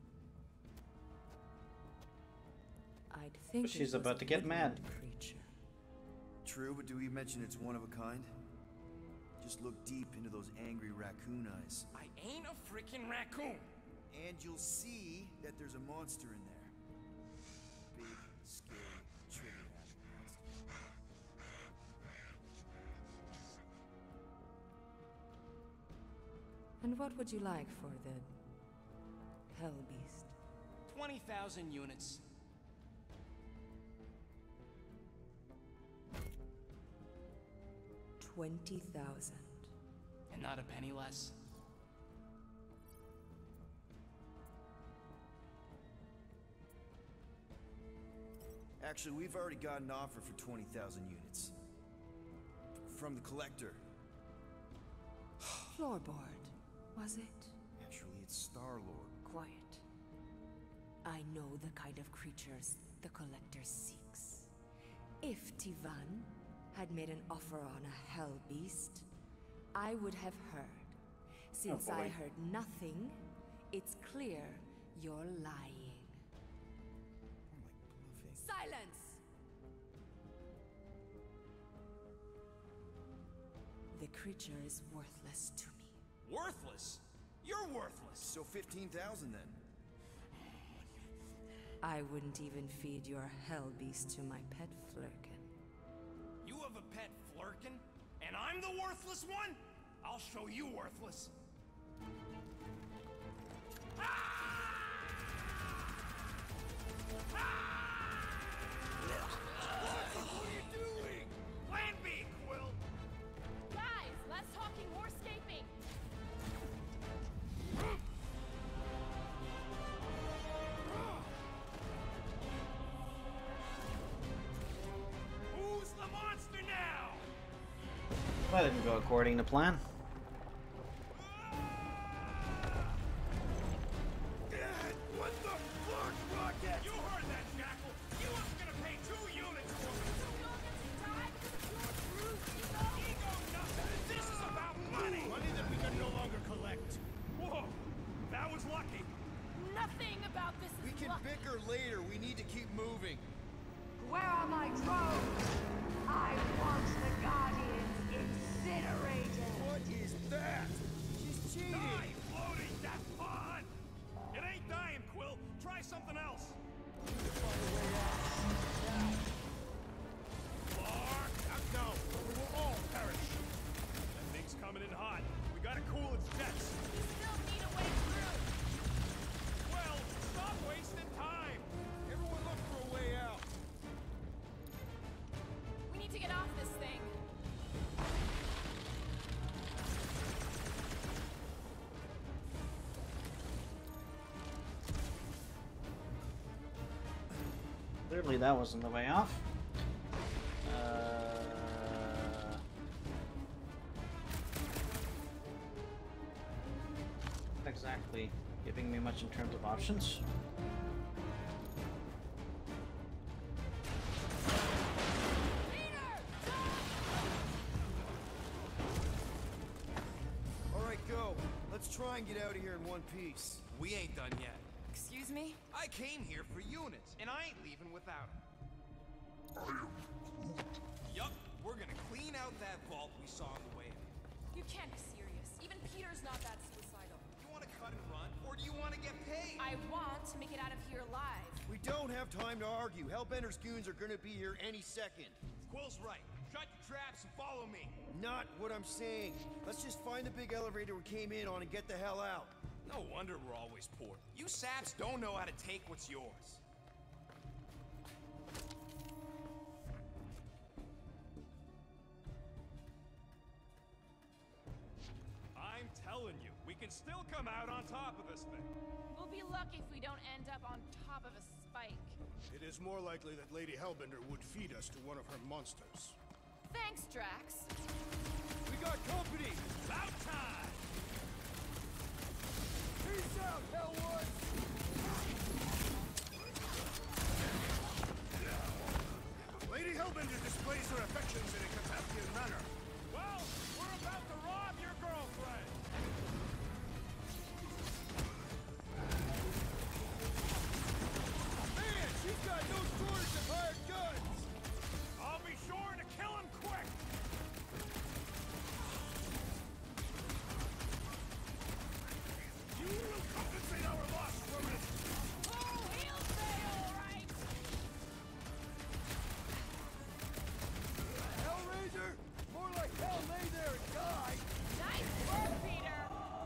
I'd think But she's it was about to get mad. woodland creature. True, but do we mention it's one of a kind? Just look deep into those angry raccoon eyes. I ain't a freaking raccoon. And you'll see that there's a monster in there. Big, scary, trigger-happy monster. And what would you like for the hell beast? 20,000 units. $20,000. And not a penny less. Actually, we've already got an offer for 20,000 units. From the collector. Floorboard, was it? Actually, it's Star-Lord. Quiet. I know the kind of creatures the Collector seeks. If Tivan had made an offer on a hell beast, I would have heard. Since I heard nothing, it's clear you're lying. Silence! The creature is worthless to me. Worthless? You're worthless. So 15,000 then. I wouldn't even feed your hell beast to my pet Flurkin. You have a pet Flurkin? And I'm the worthless one? I'll show you worthless. What are you doing? Plan B, Quill! Guys, less talking, more escaping. Who's the monster now? That didn't go according to plan. What the fuck, Rocket? You heard that, Jackal. You was gonna pay 2 units for me. Ego nothing. This is about money. Money that we can no longer collect. Whoa, that was lucky. Nothing about this is We can luck. bicker later. We need to keep moving. Where are my drones? I want the Guardians incinerated. What is that? She's cheating. Die, floating, that pond. It ain't dying, Quill. Try something else. Clark, No, we will all perish. that thing's coming in hot. We gotta cool its jets. We still need a way through. Well, stop wasting time. Everyone look for a way out. We need to get off this thing. Clearly that wasn't the way off. Not exactly giving me much in terms of options. All right, go. Let's try and get out of here in one piece. we ain't done yet. Excuse me? I came here for units, and I ain't leaving without them. Yup, we're gonna clean out that vault we saw on the way in. You can't be serious. Even Peter's not that suicidal. You wanna cut and run, or do you wanna get paid? I want to make it out of here alive. We don't have time to argue. Hellbender's goons are gonna be here any second. Quill's right. Shut your traps and follow me. Not what I'm saying. Let's just find the big elevator we came in on and get the hell out. No wonder we're always poor. You saps don't know how to take what's yours. I'm telling you, we can still come out on top of this thing. We'll be lucky if we don't end up on top of a spike. It is more likely that Lady Hellbender would feed us to one of her monsters. Thanks, Drax. We got company! About time! Peace out, Hellwood! Lady Hellbender displays her affections in a Kafkafian manner. Well, we're about to rob your girlfriend. Man, she's got no shortage of hired guns! I'll be sure to kill him quick. You will compensate our loss from it! Oh, he'll stay all right. Hellraiser? More like hell lay there and die! Nice work, Peter.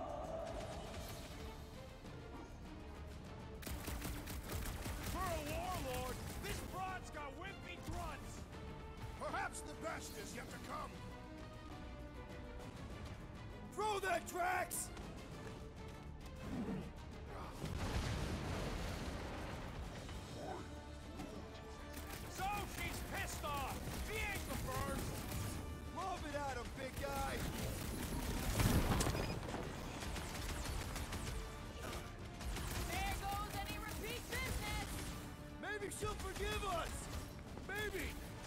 For a warlord, this broad's got wimpy grunts. Perhaps the best is yet to come. Throw that, Drax! So she's pissed off. She ain't the first. Lob it at him, big guy! There goes any repeat business. Maybe she'll forgive us! Maybe!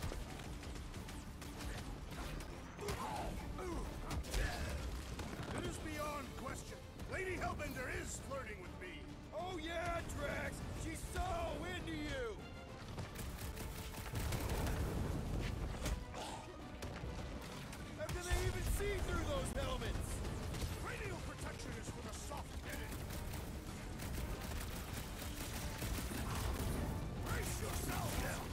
It is beyond question. Lady Hellbender is flirting with me. Oh yeah, Drax! She's so into you! How can they even see through those helmets? Cranial protection is for the soft-headed. Brace yourself!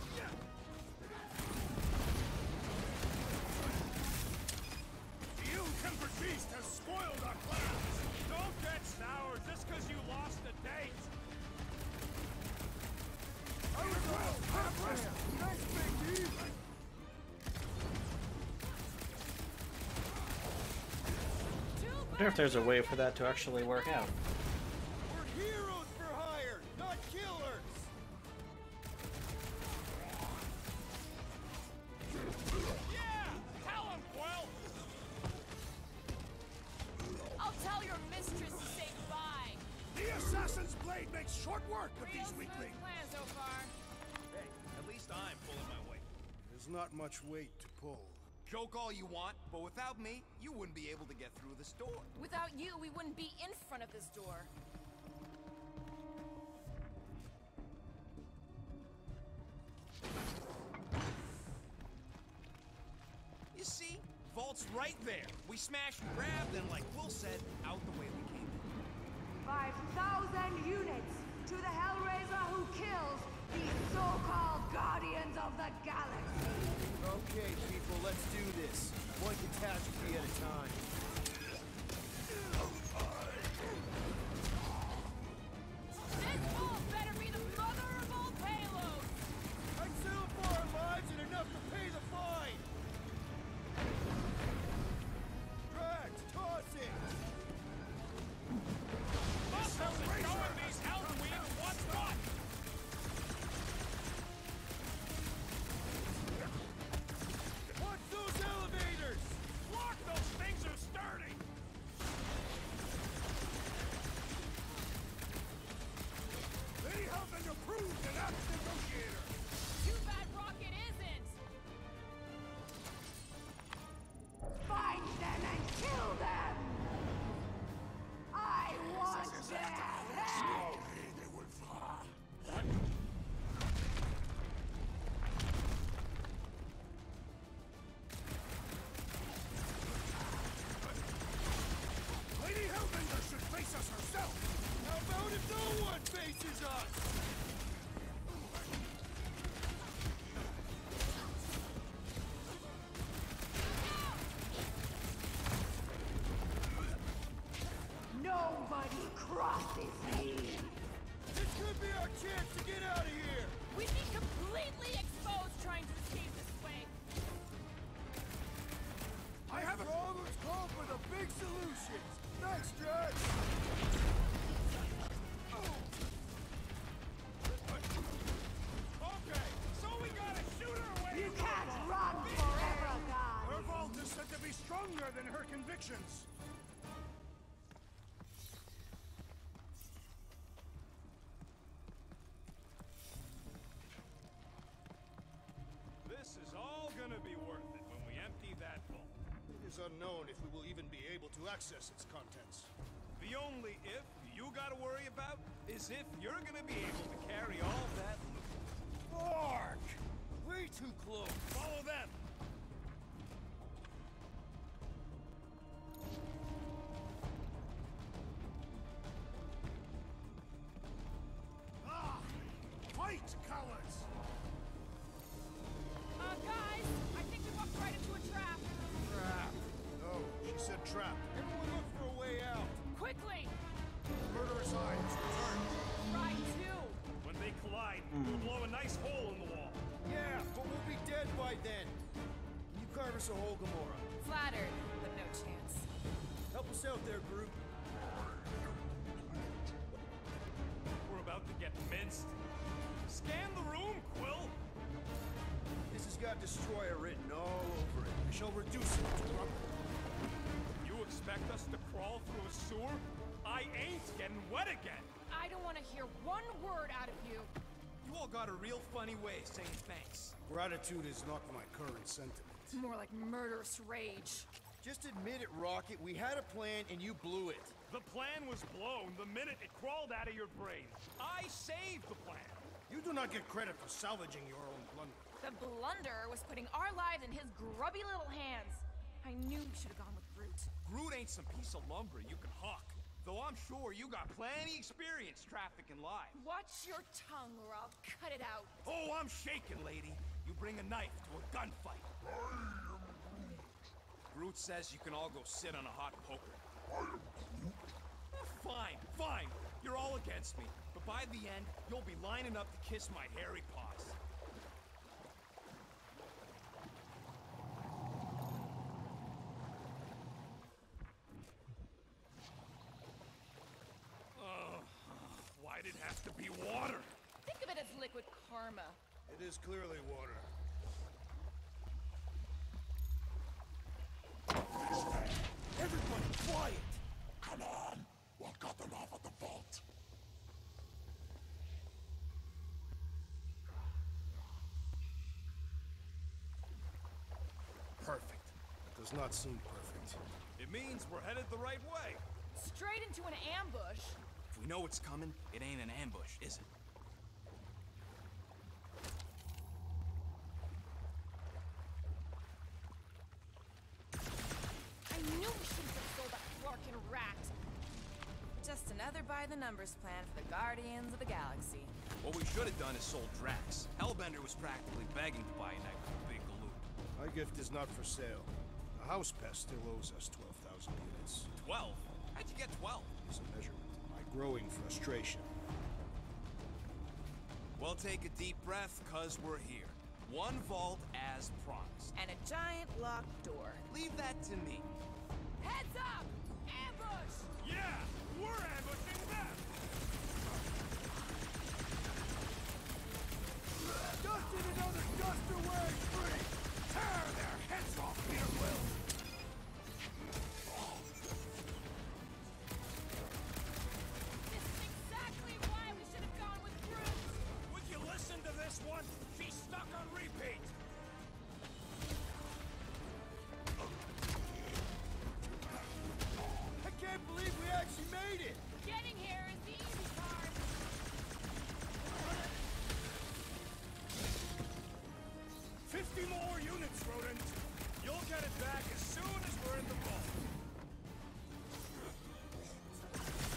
The ill-tempered beast has spoiled our plans! Don't get sour just because you lost a date. I will have rest! Thanks, Big D! I wonder if there's a way for that to actually work out. We're heroes for hire, not killers! Yeah! Tell him, Quill! I'll tell your mistress to say goodbye. The Assassin's Blade makes short work of Real these smooth weaklings. plan so far. Hey, at least I'm pulling my weight. There's not much weight to pull. Joke all you want, but without me, you wouldn't be able to get through this door. Without you, we wouldn't be in front of this door. You see? Vault's right there. We smash and grab, then like Will said, out the way we came in. 5,000 units to the Hellraiser who kills these so-called Guardians of the Galaxy. Okay, people, let's do this. One catastrophe at a time. This ball better be the mother of all payloads. I'd settle for our lives and enough to pay the fine! Drax, toss it! Muscles is showing these Hellweeds what's what. Watch those elevators! Lock those things or face us herself! How about if no one faces us? Nobody crosses me! This could be our chance to get out of here! We'd be completely exposed trying to escape this way. I have a problems call for the big solutions! Thanks, Drax! Okay, so we gotta shoot her away. You can't run forever, God! Her vault is said to be stronger than her convictions! This is all gonna be worth it when we empty that vault. It is unknown if we will even be able to access its contents. The only if you gotta worry about is if you're gonna be able to carry all that loot. Mark! Way too close! Follow them! Ah! Fight, cowards! Guys, I think we walked right into a trap. Trap! No, she said trap. Everyone look for a way out! Quickly! Murderous Eye has returned. Try to. When they collide, we'll blow a nice hole in the wall. Yeah, but we'll be dead by then. You carve us a hole, Gamora. Flattered, but no chance. Help us out there, Groot. We're about to get minced. Scan the room, Quill! This has got Destroyer written all over it. I shall reduce it to rubble. You expect us to crawl through a sewer? I ain't getting wet again! I don't want to hear one word out of you. You all got a real funny way of saying thanks. Gratitude is not my current sentiment. It's more like murderous rage. Just admit it, Rocket. We had a plan and you blew it. The plan was blown the minute it crawled out of your brain. I saved the plan. You do not get credit for salvaging your own blunder. The blunder was putting our lives in his grubby little hands. I knew we should have gone with Groot. Groot ain't some piece of lumber you can hawk. Though I'm sure you got plenty experience trafficking lives. Watch your tongue or I'll cut it out. Oh, I'm shaking, lady. You bring a knife to a gunfight. Groot says you can all go sit on a hot poker. Fine, fine. You're all against me. But by the end, you'll be lining up to kiss my hairy paws. Why'd it have to be water? Think of it as liquid karma. It is clearly water. Everybody quiet! Come on! We'll cut them off at the vault. Perfect. It does not seem perfect. It means we're headed the right way. Straight into an ambush. If we know what's coming, it ain't an ambush, is it? I knew we shouldn't have sold that Flarkin rat. Just another by-the-numbers plan for the Guardians of the Galaxy. What we should have done is sold Drax. Hellbender was practically begging to buy a knife with a big galoot. My gift is not for sale. The house pest still owes us 12,000 units. 12? How'd you get 12? It's a measurement. My growing frustration. Well, take a deep breath, cause we're here. One vault as promised. And a giant locked door. Leave that to me. Heads up! Ambush! Yeah, we're ambushing them! Dust in another duster wearing free! Tear their heads off, Peter Quill! This is exactly why we should have gone with Groot! Would you listen to this one? She's stuck on repeat! I can't believe we actually made it! Getting here is the easy part! 50 more units, Rodent! You'll get it back as soon as we're in the vault.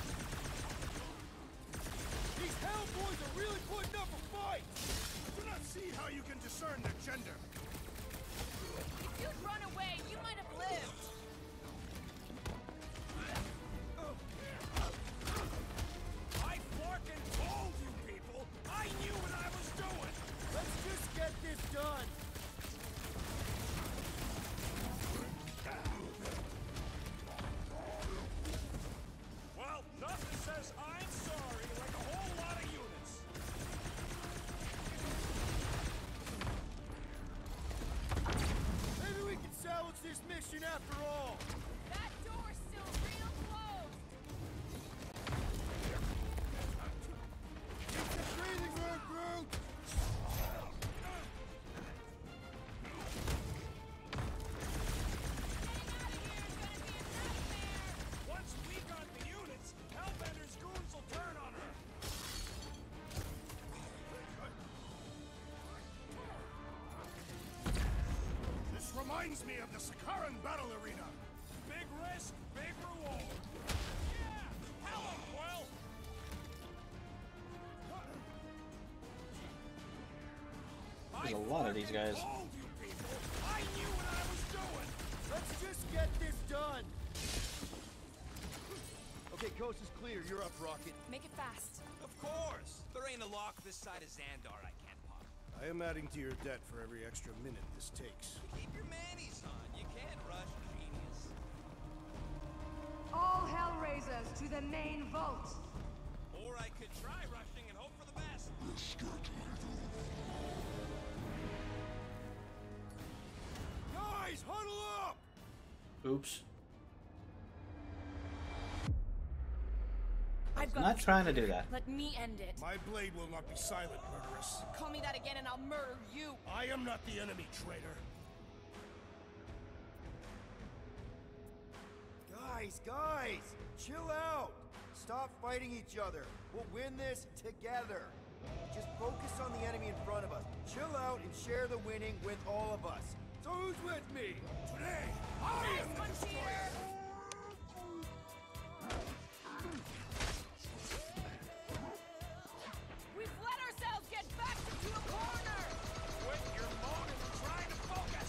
after all! That door's still real closed! It's a breathing room, Groot! Once we got the units, Hellbender's goons will turn on her. This reminds me of the Sakaran battle arena. Big risk, big reward. Yeah! Hello, Quill! There's a lot of these guys. Told you people, I knew what I was doing. Let's just get this done! Okay, coast is clear. You're up, Rocket. Make it fast. Of course! There ain't a lock this side of Xandar I can't pop. I am adding to your debt for every extra minute this takes. Keep your manis on. You can't rush genius. All Hellraisers to the main vault. Or I could try rushing and hope for the best. Guys, huddle up! Oops. I've got Not this, trying to Peter. do that. Let me end it. My blade will not be silent, murderess. Call me that again and I'll murder you. I am not the enemy, traitor. Guys, chill out! Stop fighting each other. We'll win this together. Just focus on the enemy in front of us. Chill out and share the winning with all of us. So who's with me? Today, I am the destroyer! We've let ourselves get backed into a corner. Quit your moaning and try to focus.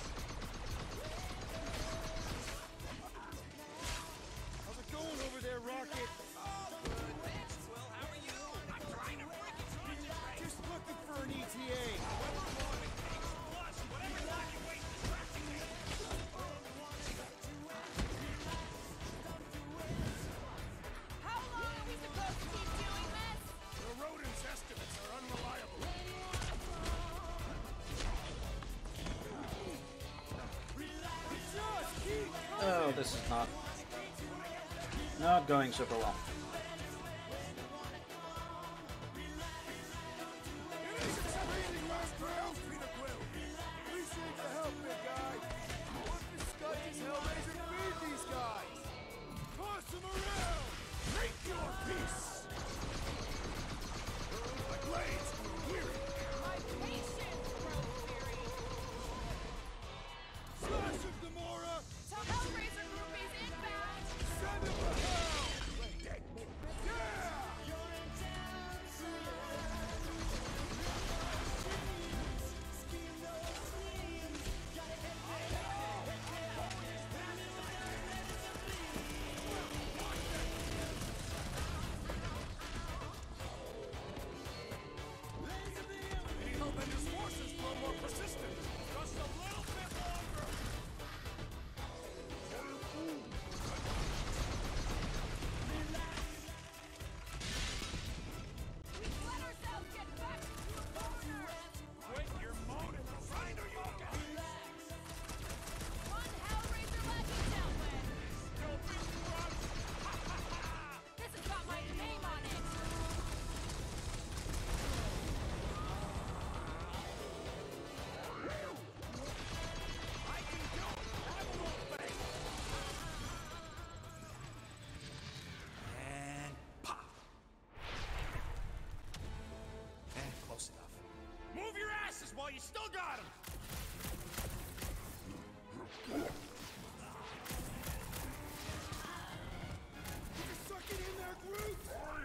How's it going over there, Rocket? Well, how are you? I'm trying to freaking concentrate. Just looking for an ETA. Plus, whatever time you waste distracting me. How long are we supposed to keep doing this? The rodent's estimates are unreliable. Oh, this is not going super well. It isn't breathing last for health, Peter Quill. Appreciate the help, big guy. What discussion Hellraiser feed these guys? Toss them around! Make your peace! My blades grew weary. My patience grows weary. Slash of Gamora! Some Hellraiser groupies inbound. Send him to hell! Yeah! Hellbender's forces grow more persistent. Just a little bit longer. We've let ourselves get backed into a corner. Quit your moaning and try to focus. One Hellraiser left dealt with. Still being rushed. This has got my name on it. I can do it. I won't fail. And pop. And close enough. Move your asses while you still got him. Suck it in there, Groot!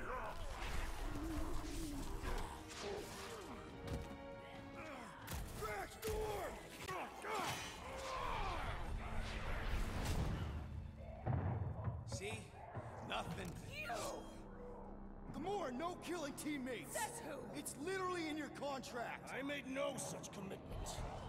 Back door! See? Nothing. Gamora, no killing teammates. Says who? It's literally in your contract. I made no such commitment.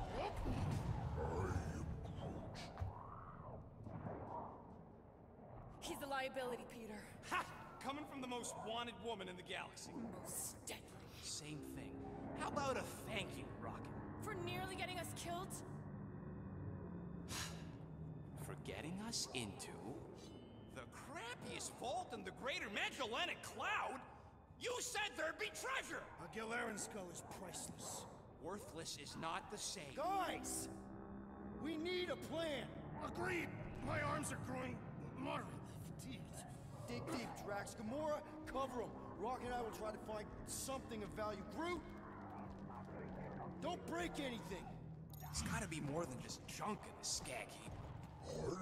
He's a liability, Peter. Ha! Coming from the most wanted woman in the galaxy. Most deadly. Same thing. How about a thank you, Rocket? For nearly getting us killed? For for getting us into the crappiest vault in the greater Magellanic Cloud? You said there'd be treasure! A Gilleran skull is priceless. Worthless is not the same. Guys! We need a plan! Agreed! My arms are growing moderately fatigued. Dig deep, Drax. Gamora, cover him. Rock and I will try to find something of value. Groot! Don't break anything! There's gotta be more than just junk in the skag heap.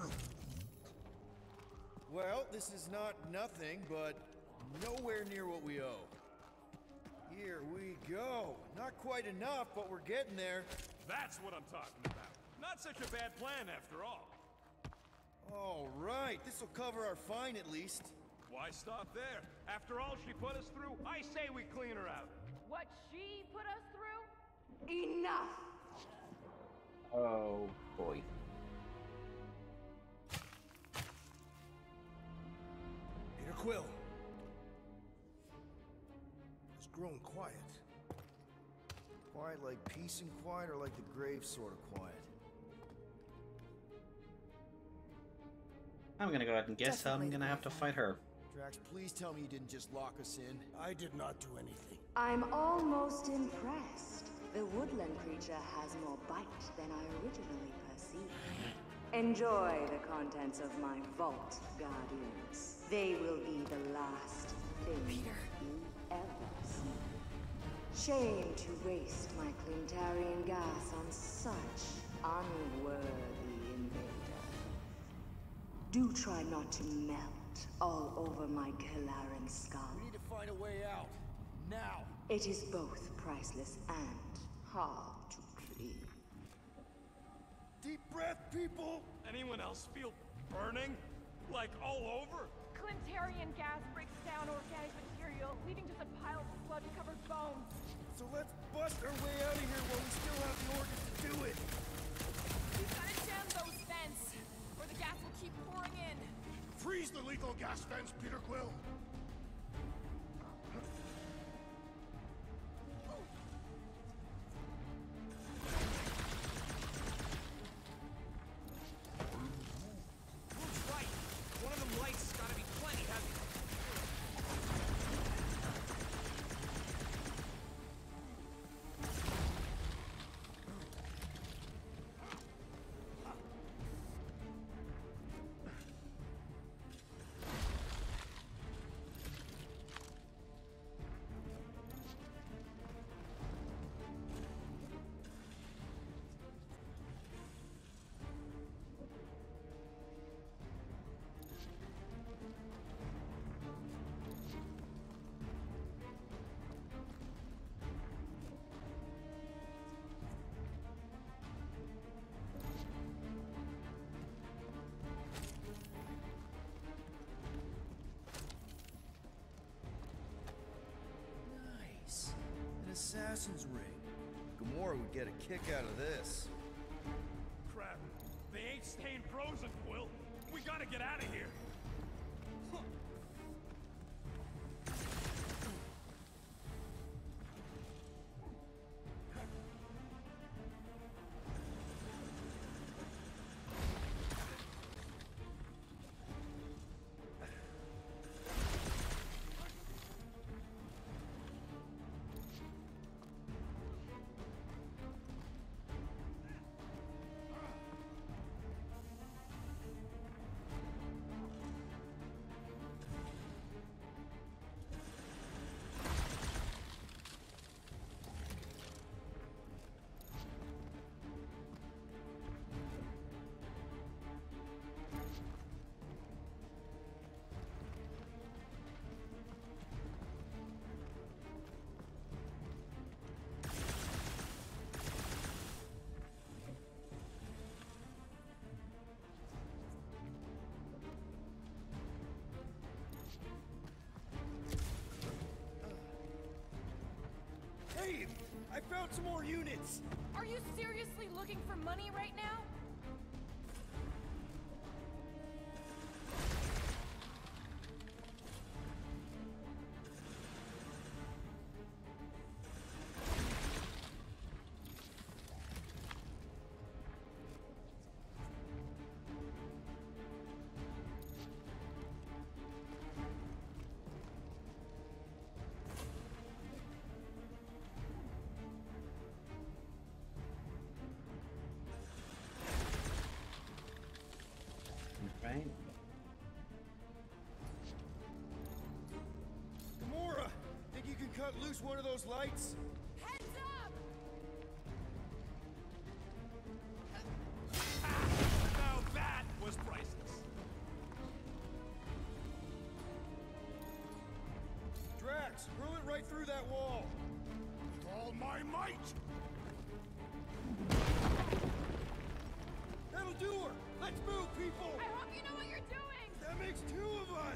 Well, this is not nothing, but nowhere near what we owe. Here we go. Not quite enough, but we're getting there. That's what I'm talking about. Not such a bad plan after all. All right, this'll cover our fine at least. Why stop there? After all she put us through, I say we clean her out. What she put us through? Enough! Oh boy. Peter Quill. It's grown quiet. Quiet like peace and quiet, or like the grave sort of quiet? I'm gonna go ahead and guess I'm gonna have to fight her. Drax, please tell me you didn't just lock us in. I did not do anything. I'm almost impressed. The woodland creature has more bite than I originally perceived. Enjoy the contents of my vault, Guardians. They will be the last thing you ever see. Shame to waste my Clintarian gas on such unworthy invader. Do try not to melt all over my Gilleran skull. We need to find a way out. Now! It is both priceless and hard to clean. Deep breath, people! Anyone else feel burning? Like all over? Clintarian gas breaks down organic material, leading to some piles of sludge-covered bones. So let's bust our way out of here while we still have the organs to do it! We've got to jam those vents, or the gas will keep pouring in. Freeze the lethal gas vents, Peter Quill! Groot's right. One of them lights has gotta be plenty heavy. Nice. An assassin's ring. Gamora would get a kick out of this. Crap. They ain't staying frozen, Quill. We gotta get out of here. Hey! I found some more units! Are you seriously looking for money right now? cut loose one of those lights? Heads up! Now that was priceless. Drax, hurl it right through that wall. With all my might! That'll do her! Let's move, people! I hope you know what you're doing! That makes 2 of us!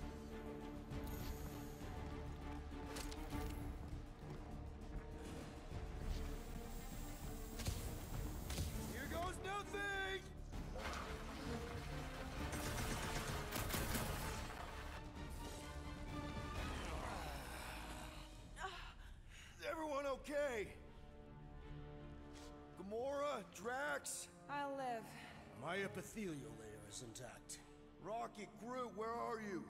Here goes nothing! Is everyone okay? Gamora, Drax? I'll live. My epithelial layer is intact. Rocket, Groot, where are you?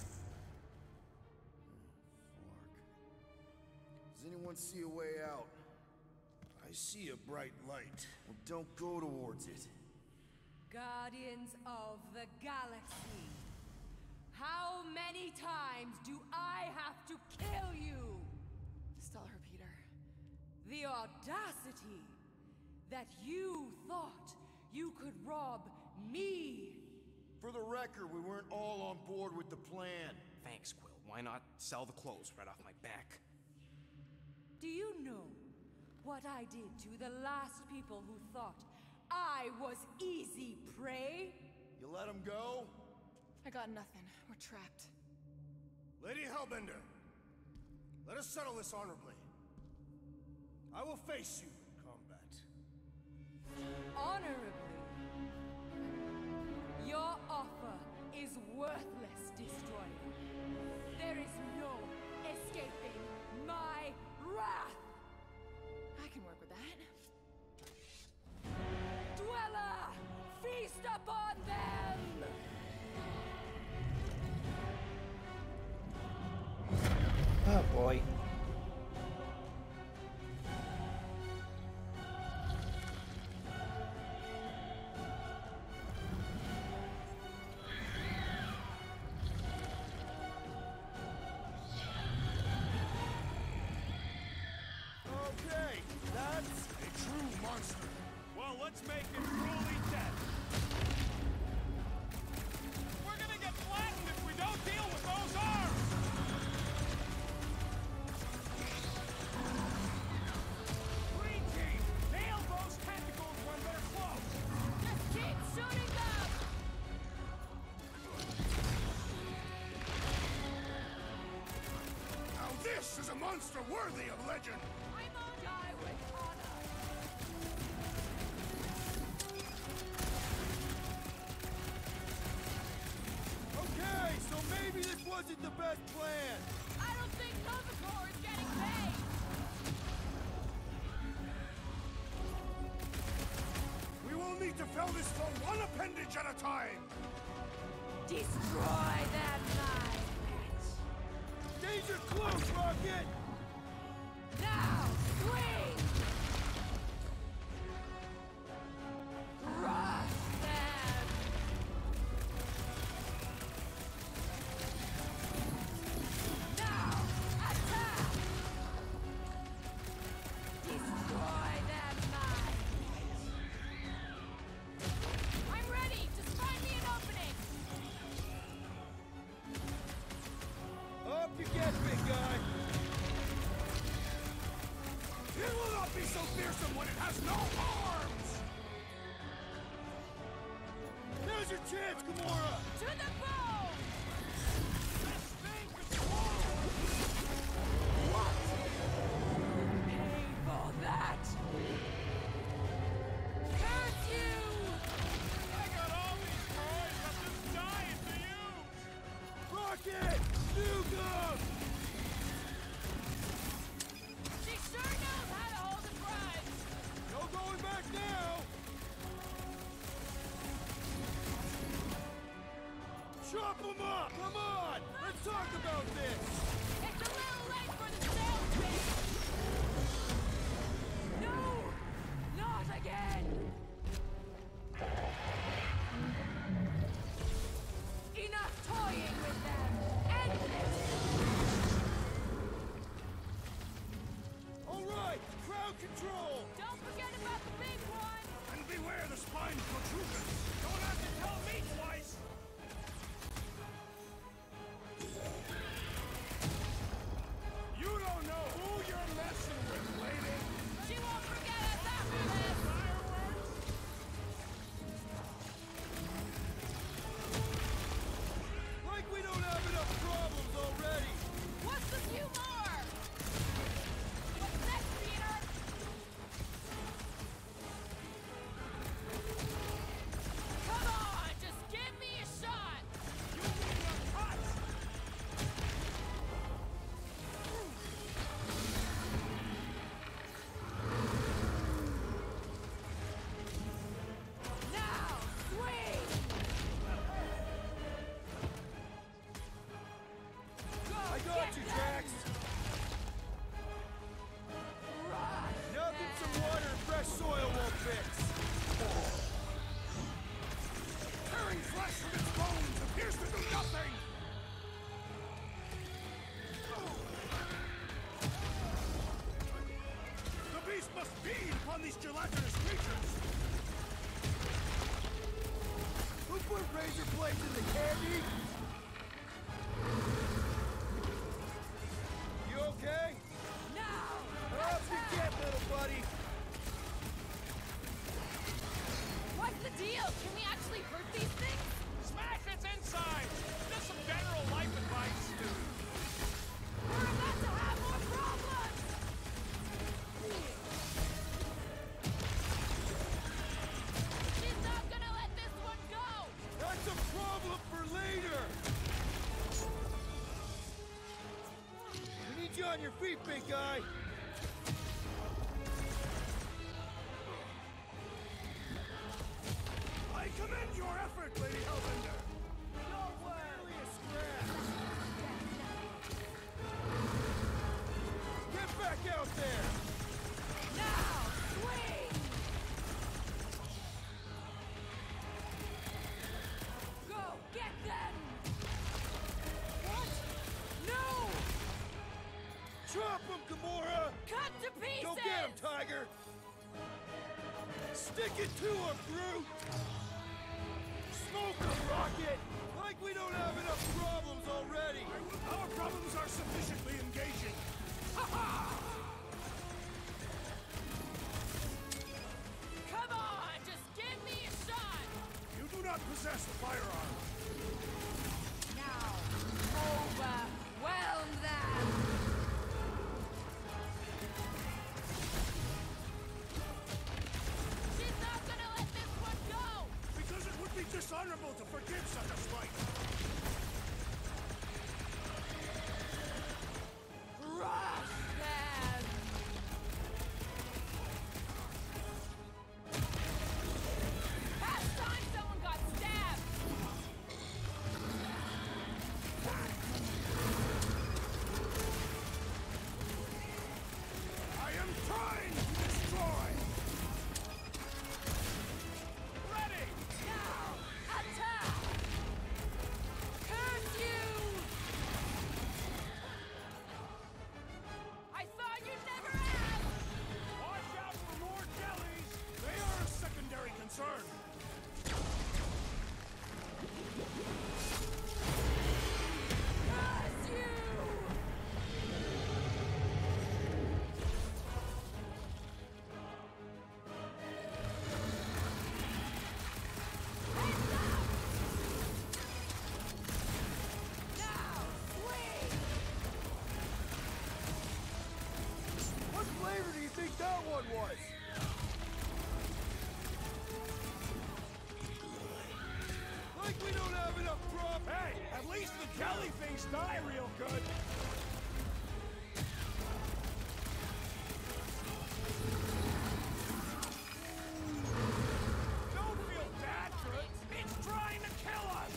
Does anyone see a way out? I see a bright light. Well, don't go towards it. Guardians of the Galaxy. How many times do I have to kill you? Still her, Peter. The audacity that you thought you could rob me. For the record, we weren't all on board with the plan. Thanks, Quill. Why not sell the clothes right off my back? Do you know what I did to the last people who thought I was easy prey? You let him go? I got nothing. We're trapped. Lady Hellbender, let us settle this honorably. I will face you in combat. Honorably. Your offer is worthless, Destroyer. There is no escaping my wrath! I can work with that. Dweller! Feast upon them! Oh boy. Okay, that's A true monster. Well, let's make it truly dead. We're gonna get flattened if we don't deal with those arms! Green team, nail those tentacles when they're close! Just keep shooting them! Now this is a monster worthy of legend. I'm on die with honor! okay, so maybe this wasn't the best plan. I don't think Nova Corps is getting paid! We will need to fell this foe one appendage at a time. Destroy them, my bitch! Danger close, Rocket! Now, swing! Crush them! Now, attack! Destroy them, my bitch! I'm ready! Just find me an opening! Up you get, big guy! It will not be so fearsome when it has no arms! Now's your chance, Gamora! To the bone! This thing controls! Pay for that! Curse you! I got all these toys, I'm just dying to use! Rocket! Nuke him! She sure knows how to hold a grudge! No going back now! Chop him up! Come on! Let's talk about this! It's a little late for the sales pitch! No! Not again! Enough toying with them! End this! on your feet, big guy! I commend your effort, Lady Hellbender! No way! A scratch! Get back out there! Now, swing! Go, get them! What? No! Drop him, Gamora! Cut to pieces! Go get him, Tiger! Stick it to him, Groot! Smoke him, Rocket! Like we don't have enough problems already! Our problems are sufficiently engaging. Ha-ha! Come on, just give me a shot. You do not possess a firearm. Now, overwhelm them! She's not gonna let this one go. Because it would be dishonorable to forgive such a slight. Crush them! Past time someone got stabbed. I am trying to destroy! Ready. Now, attack. Curse you. I thought you'd never ask. Watch out for more jellies! They are a secondary concern. Curse you! Now, swing! What flavor do you think that one was? Like we don't have enough problems! Hey, at least the jelly things die real good. Don't feel bad for it. It's trying to kill us.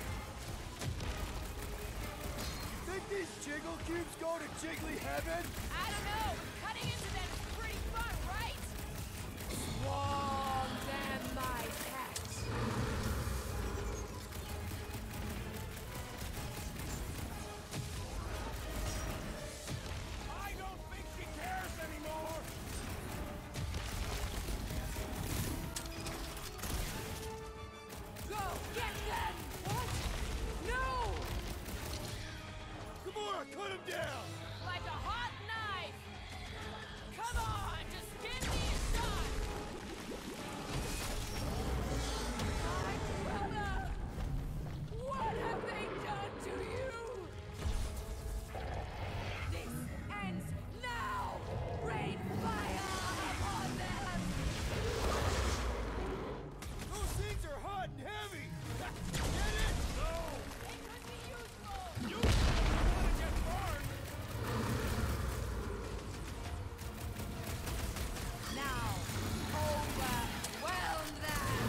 Think these jiggle cubes go to jiggly heaven? I don't know, but cutting into them is pretty fun, right? Swarm them, my pet! I don't think she cares anymore. Go, get them! What? No! Gamora, cut him down! Like a hot knife. Come on, just give me a shot. My brother! What have they done to you? This ends now! Rain fire upon them! Those things are hot and heavy! Get it? No. It could be useful. You don't want to get burned. Now, overwhelm them!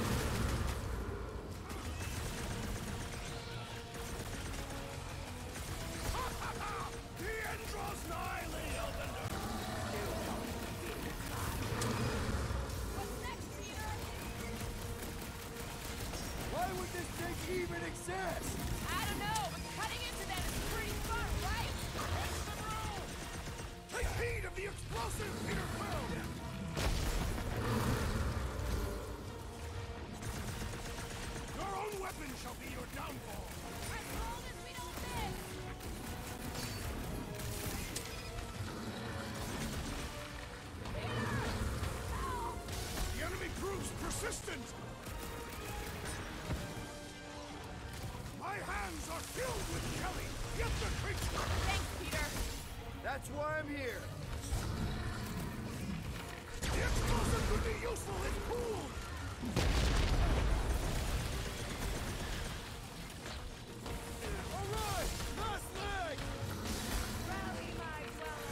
The end draws nigh, Lady Hellbender. What's next, Peter? Why would this thing even exist? I don't know, but cutting into them is pretty fun, right? Take heed of the explosive, Peter Quill. Your own weapon shall be your downfall. As long as we don't miss. Peter! Help! The enemy proves persistent. My hands are filled with jelly. Get the creature. Thanks, Peter. That's why I'm here. The explosive could be useful if cooled. All right, last leg! Rally, my brother!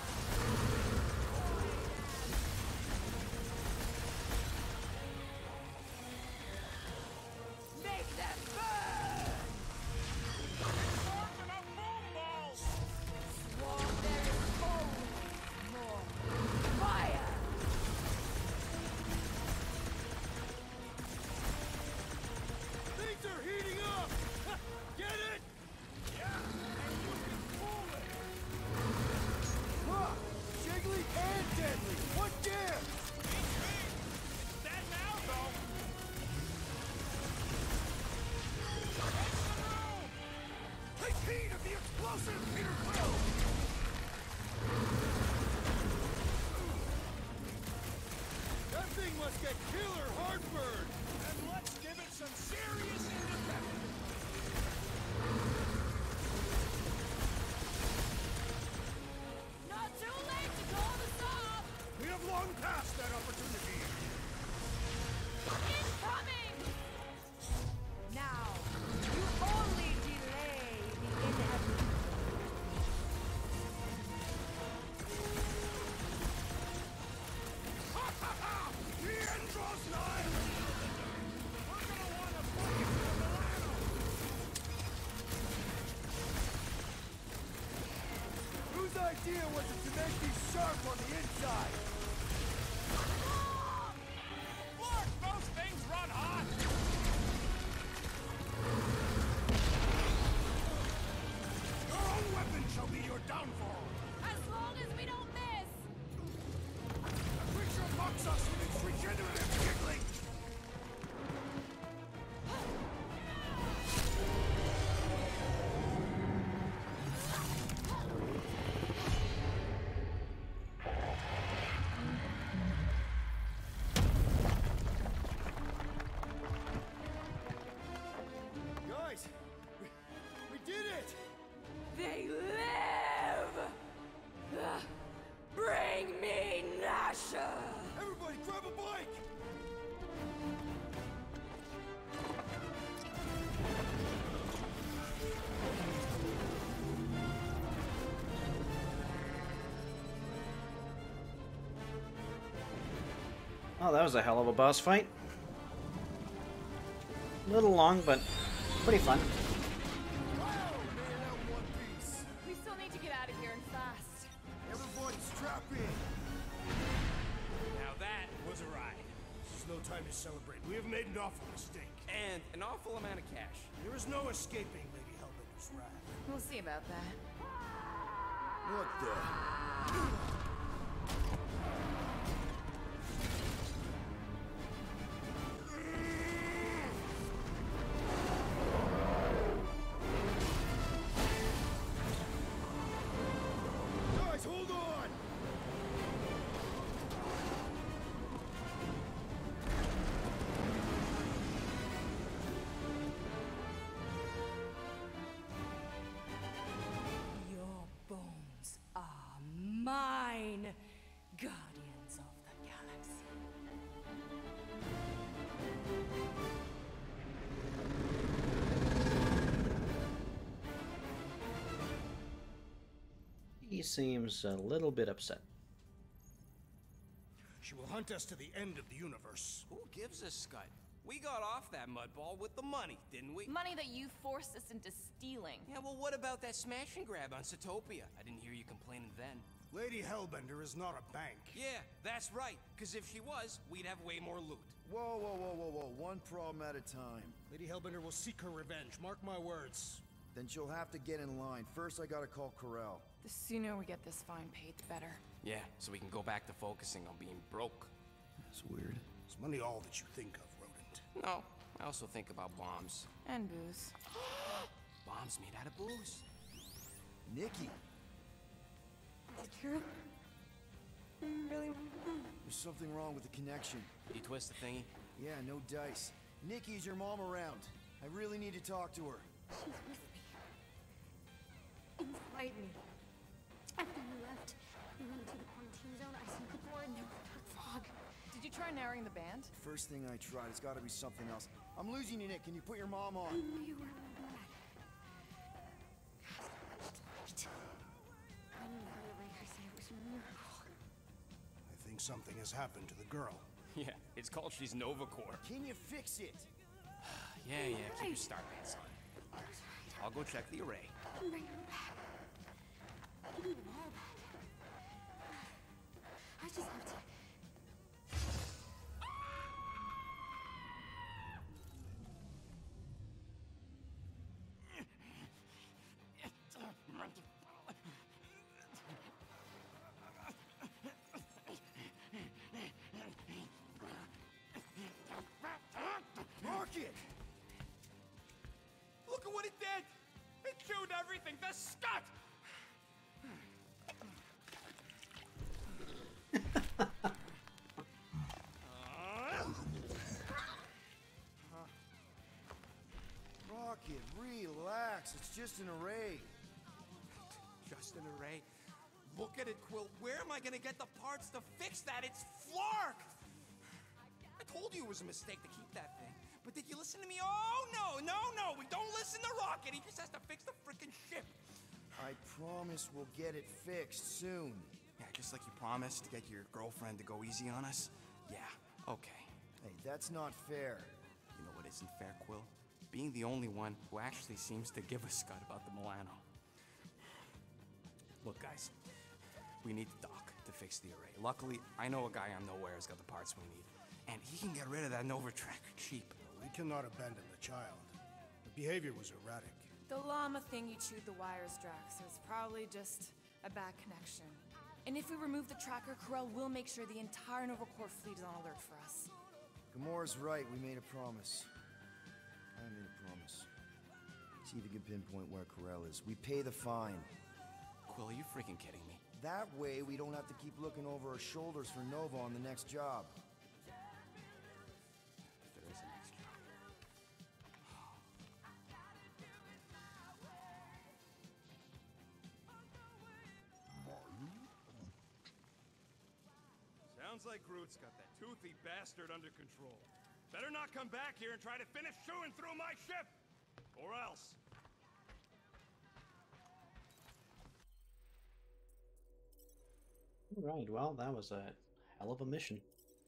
explosive, Peter Quill! That thing must get killer heartburn! And let's give it some serious independence. Not too late to call this off! We have long passed that opportunity. Incoming! Now, you only delay the inevitable. Ha ha ha! The end draws nigh! We're gonna want to bring it to Milano! Whose idea was it to make these sharp on the inside? Look, those things run hot! Your own weapon shall be your downfall! As long as we don't miss! The creature mocks us with its regenerative giggling! Guys, we did it! They live! Bring me Nasha! Everybody grab a bike! Oh, that was a hell of a boss fight. A little long, but pretty fun. We still need to get out of here and fast. Everybody strap in! Now that was a ride. This is no time to celebrate. We have made an awful mistake. And an awful amount of cash. There is no escaping Lady Hellbender's wrath. We'll see about that. What the? Guys, hold on! Your bones are mine, guardians of the galaxy. He seems a little bit upset. She will hunt us to the end of the universe. Who gives a scut? We got off that mudball with the money, didn't we? Money that you forced us into stealing. Yeah, well, what about that smash and grab on Satopia? I didn't hear you complaining then. Lady Hellbender is not a bank. Yeah, that's right. Because if she was, we'd have way more loot. Whoa, whoa, whoa, whoa, whoa. One problem at a time. Lady Hellbender will seek her revenge. Mark my words. Then she'll have to get in line. First, I gotta call Corel. The sooner we get this fine paid, the better. Yeah, so we can go back to focusing on being broke. That's weird. Is money all that you think of, rodent? No, I also think about bombs. And booze. Bombs made out of booze. Nikki, True. Really? there's something wrong with the connection. Did you twist the thingy? Yeah, no dice. Nikki, is your mom around? I really need to talk to her. She's with me. Inside me. After you left, we went to the quarantine zone. I seen the door and there was dark fog. Did you try narrowing the band? First thing I tried, it's gotta be something else. I'm losing you, Nick. Can you put your mom on? I knew you were mad. I knew whoever you say it was a miracle. I think something has happened to the girl. Yeah, it's called she's Novacore. Can you fix it? Yeah, keep your star pants on. I'll go check the array. Bring her back. You need them all back. I just have to. Mark it! Look at what it did! It chewed everything everything! The scut! Rocket, relax. It's just an array. Just an array? Look at it, Quill. Where am I gonna get the parts to fix that? It's Flark! I told you it was a mistake to keep that thing. But did you listen to me? Oh, no, no, no! We don't listen to Rocket! He just has to fix the frickin' ship! I promise we'll get it fixed soon. Yeah, just like you promised to get your girlfriend to go easy on us? Yeah, okay. Hey, that's not fair. You know what isn't fair, Quill? Being the only one who actually seems to give a scut about the Milano. Look, guys, we need the dock to fix the array. Luckily, I know a guy on Nowhere has got the parts we need, and he can get rid of that Nova tracker cheap. We cannot abandon the child. The behavior was erratic. The llama thing you chewed the wires, Drax, so it's probably just a bad connection. And if we remove the tracker, Corel will make sure the entire Nova Corps fleet is on alert for us. Gamora's right, we made a promise. I made a promise. See if you can pinpoint where Corel is. We pay the fine. Quill, are you freaking kidding me? That way, we don't have to keep looking over our shoulders for Nova on the next job. If there is a next job. Sounds like Groot's got that toothy bastard under control. Better not come back here and try to finish chewing through my ship! Or else. Alright, well, that was a hell of a mission.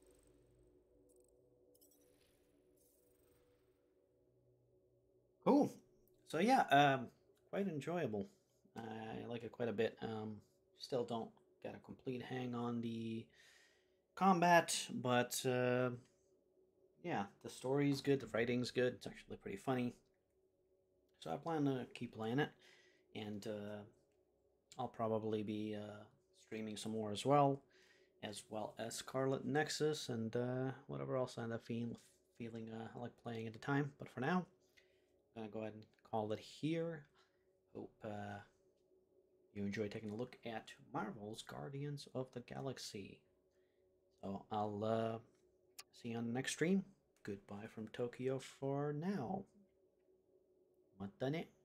Cool. So yeah, quite enjoyable. I like it quite a bit. Still don't get a complete hang on the combat, but yeah, the story's good, the writing's good, it's actually pretty funny. So I plan to keep playing it, and I'll probably be streaming some more as well as Scarlet Nexus and whatever else I end up feeling I like playing at the time. But for now, I'm gonna go ahead and call it here. Hope you enjoy taking a look at Marvel's Guardians of the Galaxy. So I'll see you on the next stream. Goodbye from Tokyo for now. Matane.